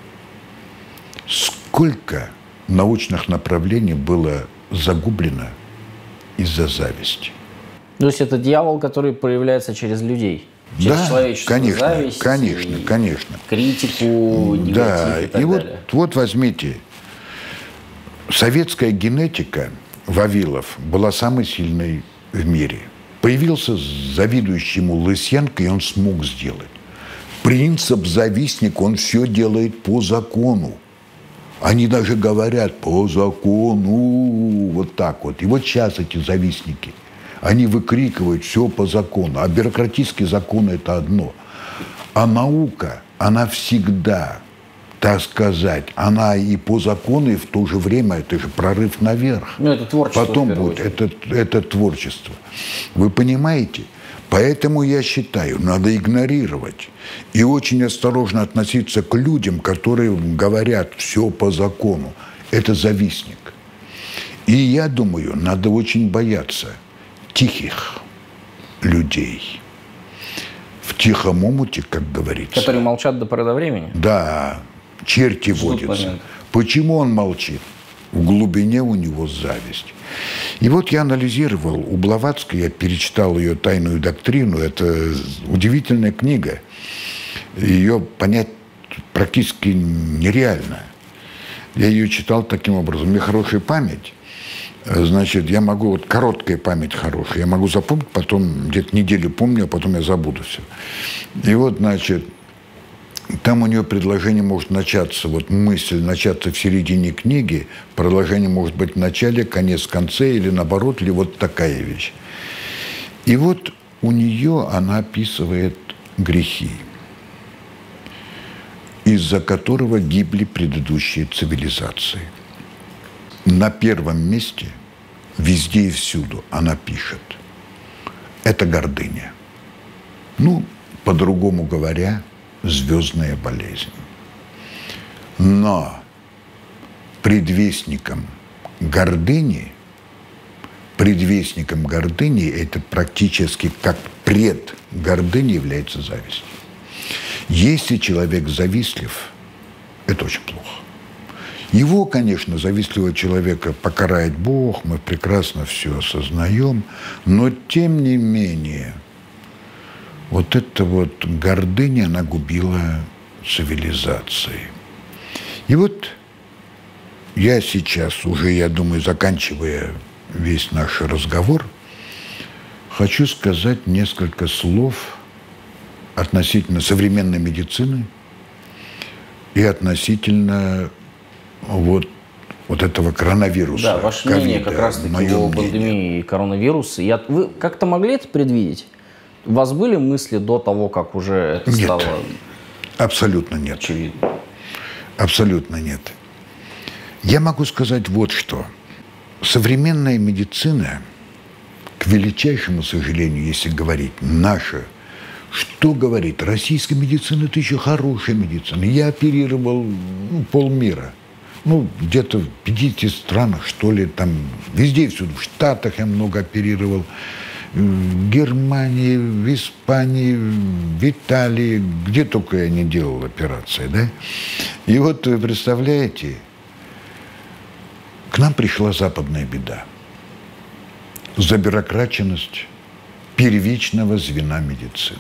сколько научных направлений было загублено из-за зависти. То есть это дьявол, который проявляется через людей? Через да, человеческую конечно, зависть, конечно, конечно. Критику, негатив да, и так и далее. Вот, вот возьмите, советская генетика Вавилов была самой сильной в мире. Появился завидующий ему Лысенко, и он смог сделать. Принцип завистника, он все делает по закону. Они даже говорят по закону, вот так вот. И вот сейчас эти завистники, они выкрикивают все по закону. А бюрократический закон – это одно. А наука, она всегда, так сказать, она и по закону, и в то же время это же прорыв наверх. Ну, это творчество. Потом будет это, это творчество. Вы понимаете? Поэтому я считаю, надо игнорировать и очень осторожно относиться к людям, которые говорят все по закону. Это завистник. И я думаю, надо очень бояться тихих людей. В тихом омуте, как говорится. Которые молчат до поры до времени? Да, черти водятся. Почему он молчит? В глубине у него зависть. И вот я анализировал у Блаватской, я перечитал ее «Тайную доктрину». Это удивительная книга. Ее понять практически нереально. Я ее читал таким образом. У меня хорошая память. Значит, я могу, вот короткая память хорошая, я могу запомнить, потом где-то неделю помню, а потом я забуду все. И вот, значит, Там у нее предложение может начаться, вот мысль начаться в середине книги, предложение может быть в начале, конец в конце, или наоборот, или вот такая вещь. И вот у нее она описывает грехи, из-за которого гибли предыдущие цивилизации. На первом месте, везде и всюду, она пишет, это гордыня. Ну, по-другому говоря, звездная болезнь. Но предвестником гордыни, предвестником гордыни, это практически как пред гордыней является зависть. Если человек завистлив, это очень плохо. Его, конечно, завистливого человека покарает Бог, мы прекрасно все осознаем, но тем не менее, вот эта вот гордыня, она губила цивилизации. И вот я сейчас, уже, я думаю, заканчивая весь наш разговор, хочу сказать несколько слов относительно современной медицины и относительно вот, вот этого коронавируса. Да, ваше мнение как раз-таки о пандемии коронавируса. Я, вы как-то могли это предвидеть? У вас были мысли до того, как уже это нет, стало абсолютно нет. очевидно? Абсолютно нет. Я могу сказать вот что. Современная медицина, к величайшему сожалению, если говорить, наша, что говорит? Российская медицина – это еще хорошая медицина. Я оперировал ну, полмира. Ну, где-то в пятидесяти странах, что ли, там, везде и всюду. В Штатах я много оперировал. В Германии, в Испании, в Италии, где только я не делал операции, да? И вот, вы представляете, к нам пришла западная беда. Забюрокраченность первичного звена медицины.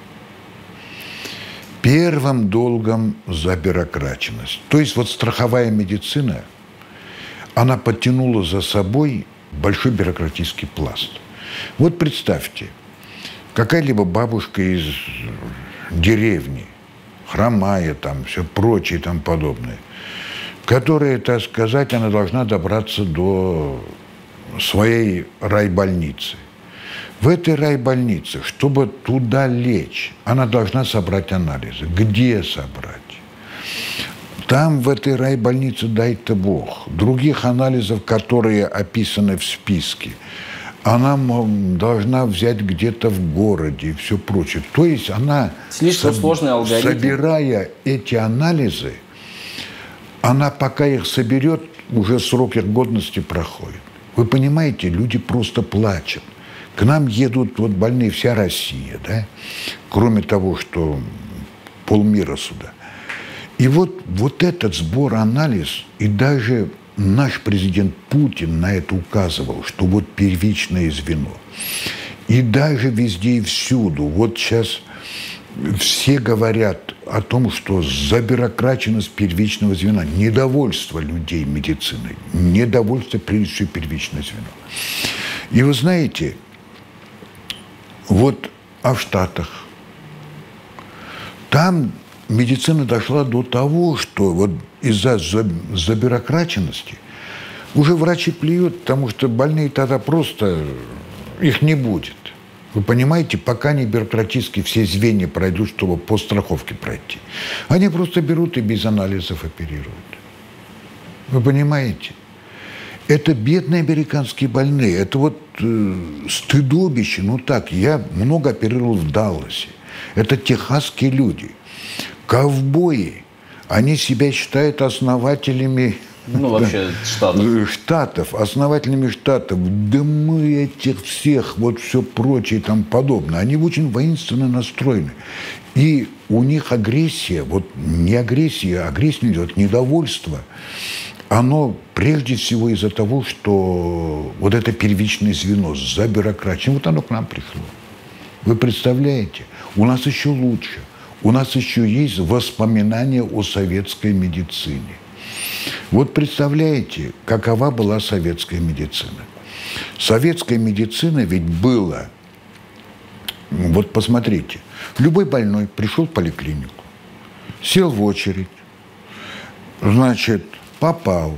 Первым долгом забюрокраченность. То есть вот страховая медицина, она подтянула за собой большой бюрократический пласт. Вот представьте, какая-либо бабушка из деревни, хромая там, все прочее и тому подобное, которая, так сказать, она должна добраться до своей райбольницы. В этой райбольнице, чтобы туда лечь, она должна собрать анализы. Где собрать? Там, в этой райбольнице, дай-то Бог, других анализов, которые описаны в списке, она должна взять где-то в городе и все прочее. То есть она, слишком соб... сложный алгоритм. собирая эти анализы, она пока их соберет, уже срок их годности проходит. Вы понимаете, люди просто плачут. К нам едут вот больные, вся Россия, да? Кроме того, что полмира сюда. И вот, вот этот сбор, анализ, и даже наш президент Путин на это указывал, что вот первичное звено. И даже везде и всюду. Вот сейчас все говорят о том, что забюрократичность первичного звена, недовольство людей медициной, недовольство, прежде всего, первичное звено. И вы знаете, вот а в Штатах, там медицина дошла до того, что вот из-за забюрократичности уже врачи плюют, потому что больные тогда просто, их не будет. Вы понимаете, пока не бюрократически все звенья пройдут, чтобы по страховке пройти. Они просто берут и без анализов оперируют. Вы понимаете? Это бедные американские больные. Это вот э, стыдобище. Ну так, я много оперировал в Далласе. Это техасские люди. Ковбои. Они себя считают основателями... Ну, вообще, штатов. Штатов, основателями штатов. Да мы этих всех, вот все прочее и тому подобное. Они очень воинственно настроены. И у них агрессия, вот не агрессия, а агрессия идет, недовольство. Оно прежде всего из-за того, что вот это первичное звено за бюрократией, вот оно к нам пришло. Вы представляете? У нас еще лучше. У нас еще есть воспоминания о советской медицине. Вот представляете, какова была советская медицина. Советская медицина ведь была, вот посмотрите, любой больной пришел в поликлинику, сел в очередь, значит, попал.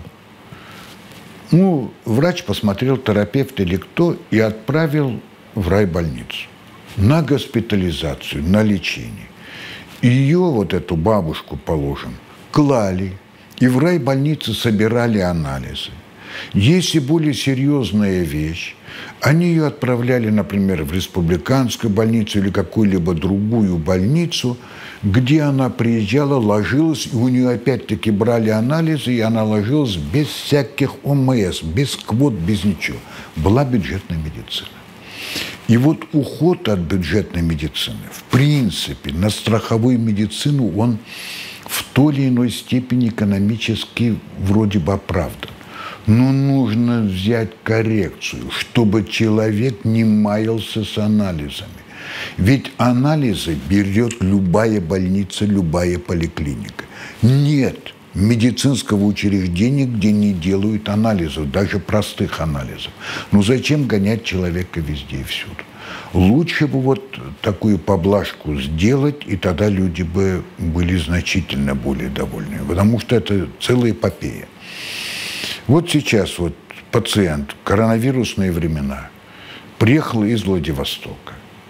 Ну, врач посмотрел, терапевт или кто, и отправил в райбольницу на госпитализацию, на лечение. Ее, вот эту бабушку, положим, клали, и в райбольнице собирали анализы. Если более серьезная вещь, они ее отправляли, например, в республиканскую больницу или какую-либо другую больницу, где она приезжала, ложилась, и у нее опять-таки брали анализы, и она ложилась без всяких ОМС, без квот, без ничего. Была бюджетная медицина. И вот уход от бюджетной медицины, в принципе, на страховую медицину, он в той или иной степени экономически вроде бы оправдан. Но нужно взять коррекцию, чтобы человек не маялся с анализами. Ведь анализы берет любая больница, любая поликлиника. Нет медицинского учреждения, где не делают анализов, даже простых анализов. Ну зачем гонять человека везде и всюду? Лучше бы вот такую поблажку сделать, и тогда люди бы были значительно более довольны. Потому что это целая эпопея. Вот сейчас вот пациент, коронавирусные времена, приехал из Владивостока.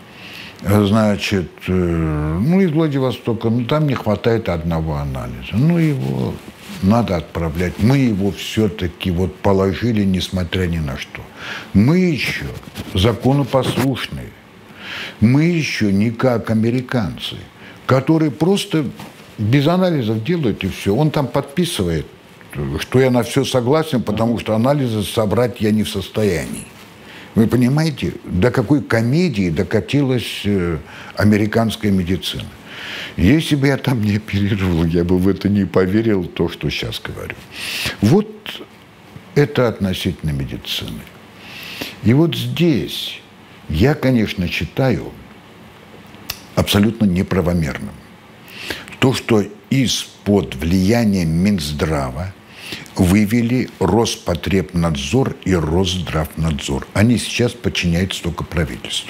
Значит, ну, из Владивостока, ну, там не хватает одного анализа. Ну, его надо отправлять. Мы его все-таки вот положили, несмотря ни на что. Мы еще законопослушные. Мы еще не как американцы, которые просто без анализов делают, и все. Он там подписывает, что я на все согласен, потому что анализы собрать я не в состоянии. Вы понимаете, до какой комедии докатилась э, американская медицина. Если бы я там не оперировал, я бы в это не поверил, то, что сейчас говорю. Вот это относительно медицины. И вот здесь я, конечно, считаю абсолютно неправомерным то, что из-под влияния Минздрава вывели Роспотребнадзор и Росздравнадзор. Они сейчас подчиняются только правительству.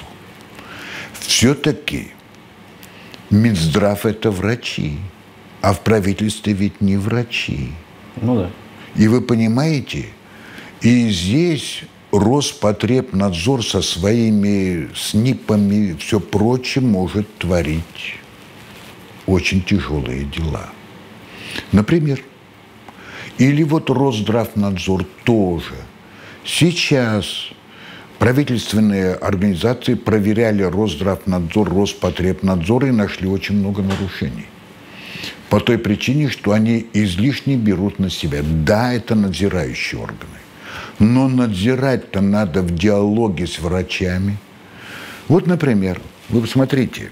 Все-таки Минздрав – это врачи, а в правительстве ведь не врачи. Ну да. И вы понимаете, и здесь Роспотребнадзор со своими СНИПами и все прочее может творить очень тяжелые дела. Например, или вот Росздравнадзор тоже. Сейчас правительственные организации проверяли Росздравнадзор, Роспотребнадзор и нашли очень много нарушений. По той причине, что они излишне берут на себя. Да, это надзирающие органы. Но надзирать-то надо в диалоге с врачами. Вот, например, вы посмотрите,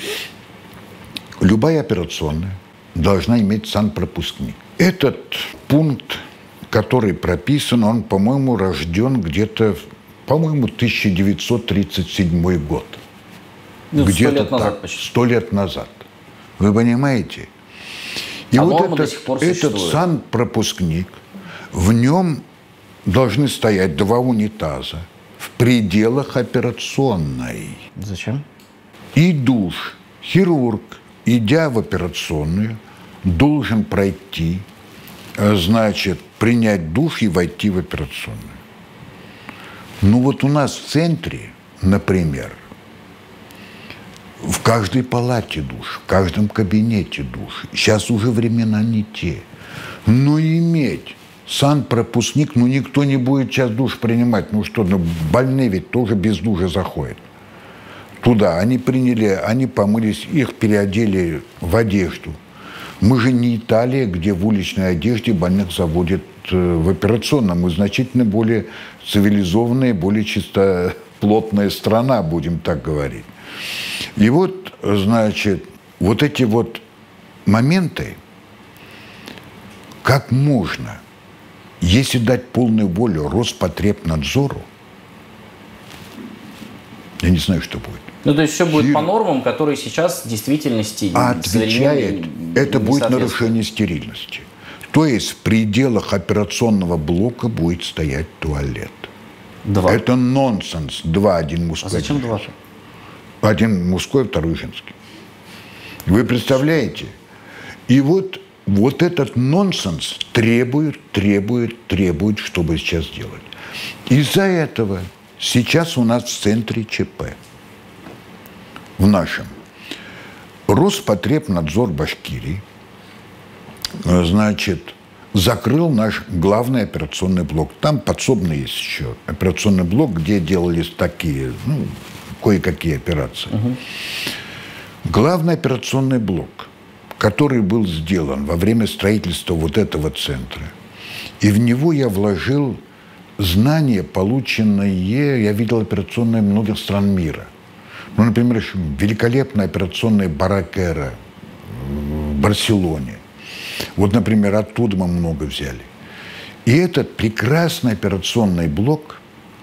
любая операционная должна иметь санпропускник. Этот пункт, который прописан, он, по-моему, рожден где-то, по-моему, тысяча девятьсот тридцать седьмой год. Ну, где-то сто лет назад так, почти. Сто лет назад. Вы понимаете? И а вот норма этот, до сих пор этот существует. санпропускник, в нем должны стоять два унитаза в пределах операционной. Зачем? И душ. Хирург, идя в операционную, должен пройти, значит, принять душ и войти в операционную. Ну вот у нас в центре, например, в каждой палате душ, в каждом кабинете душ. Сейчас уже времена не те. Но иметь санпропускник, ну никто не будет сейчас душ принимать. Ну что, ну больные ведь тоже без душа заходят. Туда они приняли, они помылись, их переодели в одежду. Мы же не Италия, где в уличной одежде больных заводят в операционном. Мы значительно более цивилизованная, более чистоплотная страна, будем так говорить. И вот, значит, вот эти вот моменты, как можно, если дать полную волю Роспотребнадзору, я не знаю, что будет. Ну, то есть все будет Хир... по нормам, которые сейчас в действительности... А отвечает, это будет нарушение стерильности. То есть в пределах операционного блока будет стоять туалет. Два. Это нонсенс. Два, один мужской. А зачем два? Один мужской, второй женский. Вы представляете? И вот, вот этот нонсенс требует, требует, требует, чтобы сейчас делать. Из-за этого сейчас у нас в центре ЧП, в нашем. Роспотребнадзор Башкирии, значит, закрыл наш главный операционный блок. Там подсобный есть еще операционный блок, где делались такие, ну, кое-какие операции. Угу. Главный операционный блок, который был сделан во время строительства вот этого центра, и в него я вложил знания, полученные, я видел операционные многих стран мира. Ну, например, великолепная операционная Баракера в Барселоне. Вот, например, оттуда мы много взяли. И этот прекрасный операционный блок,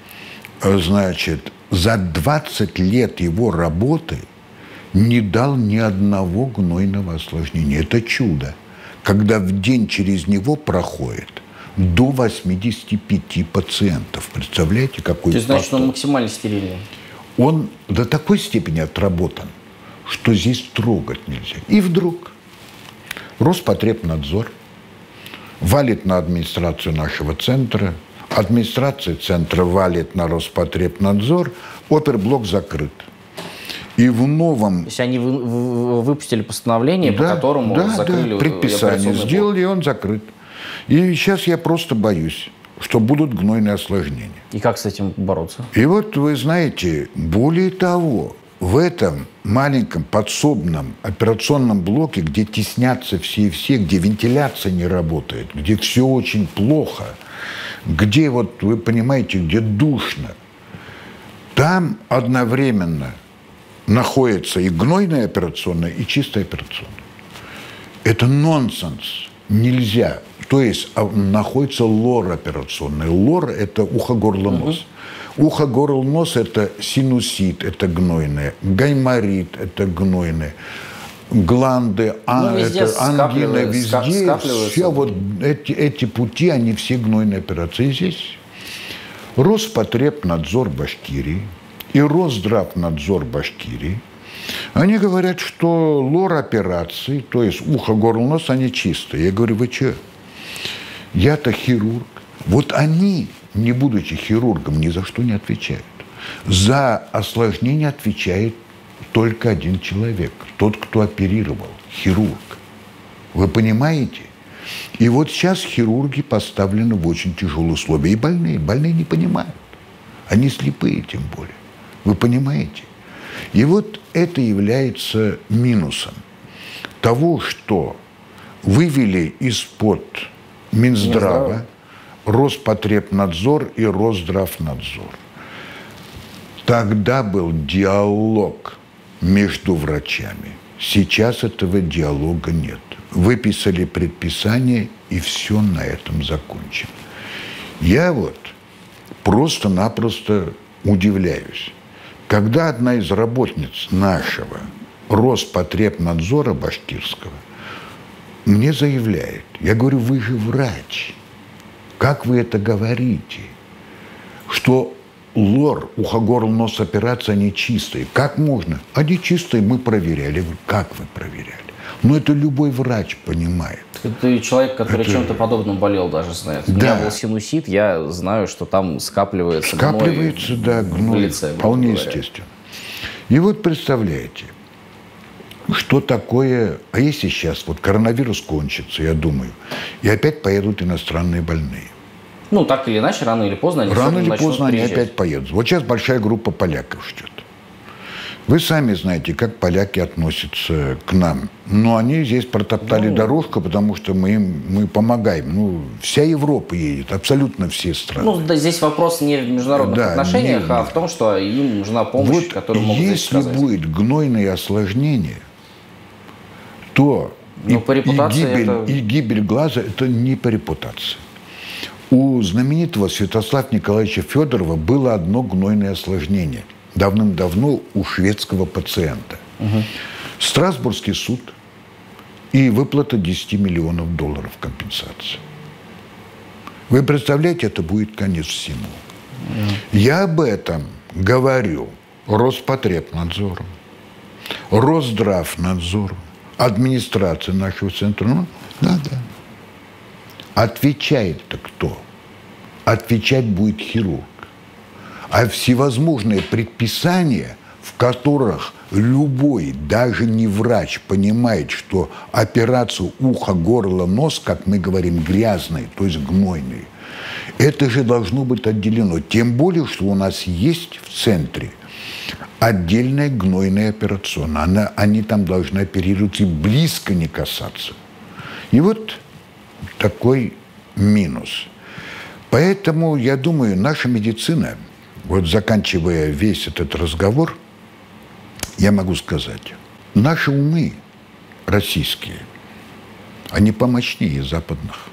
значит, за двадцать лет его работы не дал ни одного гнойного осложнения. Это чудо. Когда в день через него проходит до восьмидесяти пяти пациентов. Представляете, какой То есть, значит, он максимально стерильный? Он до такой степени отработан, что здесь трогать нельзя. И вдруг Роспотребнадзор валит на администрацию нашего центра, администрация центра валит на Роспотребнадзор, оперблок закрыт. И в новом... То есть они вы, вы, выпустили постановление, да, по которому да, закрыли... Да, предписание сделали, и он закрыт. И сейчас я просто боюсь, что будут гнойные осложнения. И как с этим бороться? И вот вы знаете, более того, в этом маленьком подсобном операционном блоке, где теснятся все и все, где вентиляция не работает, где все очень плохо, где, вот вы понимаете, где душно, там одновременно находится и гнойная операционная, и чистая операционная. Это нонсенс. Нельзя. То есть находится лор операционный. Лор – это ухо-горло-нос. Угу. Ухо-горло-нос – это синусит, это гнойное. Гайморит – это гнойное. Гланды, а, ну, это ангина, везде. Все вот эти, эти пути, они все гнойные операции. И здесь Роспотребнадзор Башкирии и Росздравнадзор Башкирии, они говорят, что лор операции, то есть ухо-горло-нос, они чистые. Я говорю, вы что? Я-то хирург. Вот они, не будучи хирургом, ни за что не отвечают. За осложнение отвечает только один человек. Тот, кто оперировал. Хирург. Вы понимаете? И вот сейчас хирурги поставлены в очень тяжелые условия. И больные. Больные не понимают. Они слепые, тем более. Вы понимаете? И вот это является минусом того, что вывели из-под Минздрава, Минздрав. Роспотребнадзор и Росздравнадзор. Тогда был диалог между врачами. Сейчас этого диалога нет. Выписали предписание, и все на этом закончено. Я вот просто-напросто удивляюсь. Когда одна из работниц нашего Роспотребнадзора башкирского мне заявляет, я говорю, вы же врач, как вы это говорите, что лор, ухо-горло-нос операция, они чистые. Как можно? Они чистые, мы проверяли. Я говорю, как вы проверяли? Ну, это любой врач понимает. Это человек, который это... чем-то подобным болел, даже знает. Да. У меня был синусит, я знаю, что там скапливается, скапливается, гной, да, гной, в лице, вполне естественно. И вот представляете, что такое... А если сейчас вот коронавирус кончится, я думаю, и опять поедут иностранные больные. Ну, так или иначе, рано или поздно они Рано или поздно приезжать. они опять поедут. Вот сейчас большая группа поляков ждет. Вы сами знаете, как поляки относятся к нам. Но они здесь протоптали ну, дорожку, потому что мы им мы помогаем. Ну, вся Европа едет, абсолютно все страны. Ну, да, здесь вопрос не в международных да, отношениях, не, а в том, что им нужна помощь, вот которую могут здесь сказать. Если будет гнойное осложнение, то ну, и, по репутации и, гибель, это... и гибель глаза – это не по репутации. У знаменитого Святослава Николаевича Федорова было одно гнойное осложнение. Давным-давно у шведского пациента. Угу. Страсбургский суд и выплата десяти миллионов долларов компенсации. Вы представляете, это будет конец всему. Угу. Я об этом говорю Роспотребнадзору, Росздравнадзору, администрация нашего центра. Ну, да, да. Отвечает-то кто? Отвечать будет хирург. А всевозможные предписания, в которых любой, даже не врач, понимает, что операция ухо, горло, нос, как мы говорим, грязный, то есть гнойный, это же должно быть отделено. Тем более, что у нас есть в центре отдельная гнойная операционная. Она, они там должны оперировать и близко не касаться. И вот такой минус. Поэтому, я думаю, наша медицина, вот заканчивая весь этот разговор, я могу сказать, наши умы российские, они помощнее западных.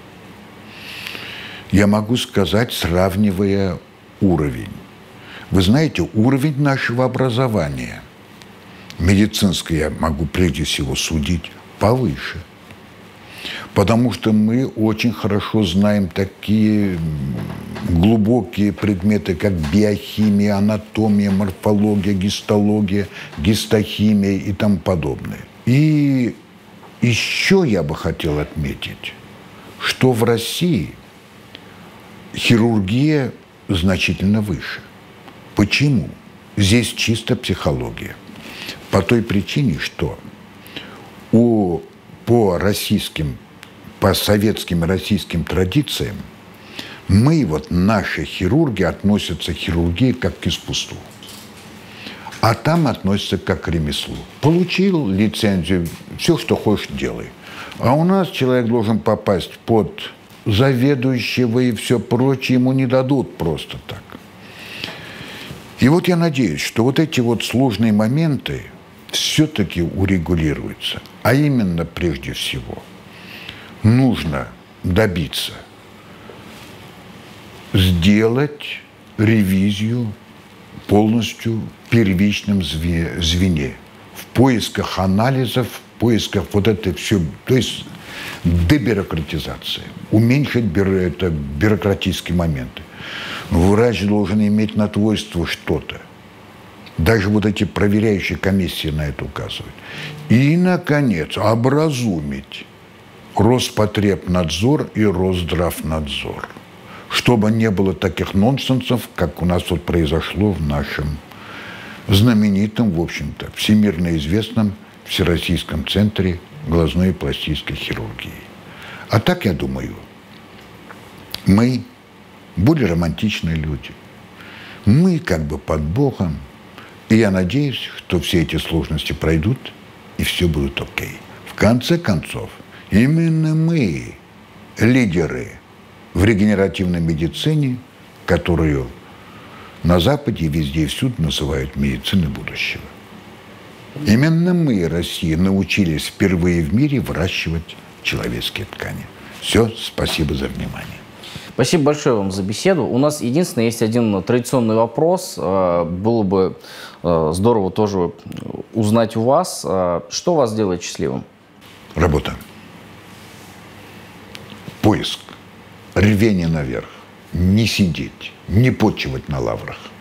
Я могу сказать, сравнивая уровень. Вы знаете, уровень нашего образования, медицинское, я могу прежде всего судить, повыше. Потому что мы очень хорошо знаем такие глубокие предметы, как биохимия, анатомия, морфология, гистология, гистохимия и тому подобное. И еще я бы хотел отметить, что в России хирургия значительно выше. Почему? Здесь чисто психология. По той причине, что у, по российским по советским и российским традициям, мы, вот наши хирурги, относятся к хирургии как к искусству. А там относятся как к ремеслу. Получил лицензию, все, что хочешь, делай. А у нас человек должен попасть под заведующего и все прочее, ему не дадут просто так. И вот я надеюсь, что вот эти вот сложные моменты все-таки урегулируются. А именно, прежде всего, нужно добиться сделать ревизию полностью в первичном звене, в поисках анализов, в поисках вот это все, то есть дебюрократизация, уменьшить бюро, это бюрократические моменты. Врач должен иметь на свойство что-то. Даже вот эти проверяющие комиссии на это указывают. И, наконец, образумить Роспотребнадзор и Росздравнадзор, чтобы не было таких нонсенсов, как у нас вот произошло в нашем знаменитом, в общем-то, всемирно известном Всероссийском центре глазной и пластической хирургии. А так, я думаю, мы более романтичные люди. Мы как бы под Богом. И я надеюсь, что все эти сложности пройдут, и все будет окей. В конце концов, именно мы лидеры в регенеративной медицине, которую на Западе везде и всюду называют медициной будущего. Именно мы, Россия, научились впервые в мире выращивать человеческие ткани. Все, спасибо за внимание. Спасибо большое вам за беседу. У нас единственное есть один традиционный вопрос. Было бы здорово тоже узнать у вас, что вас делает счастливым? Работа. Поиск. Рвение наверх. Не сидеть. Не почивать на лаврах.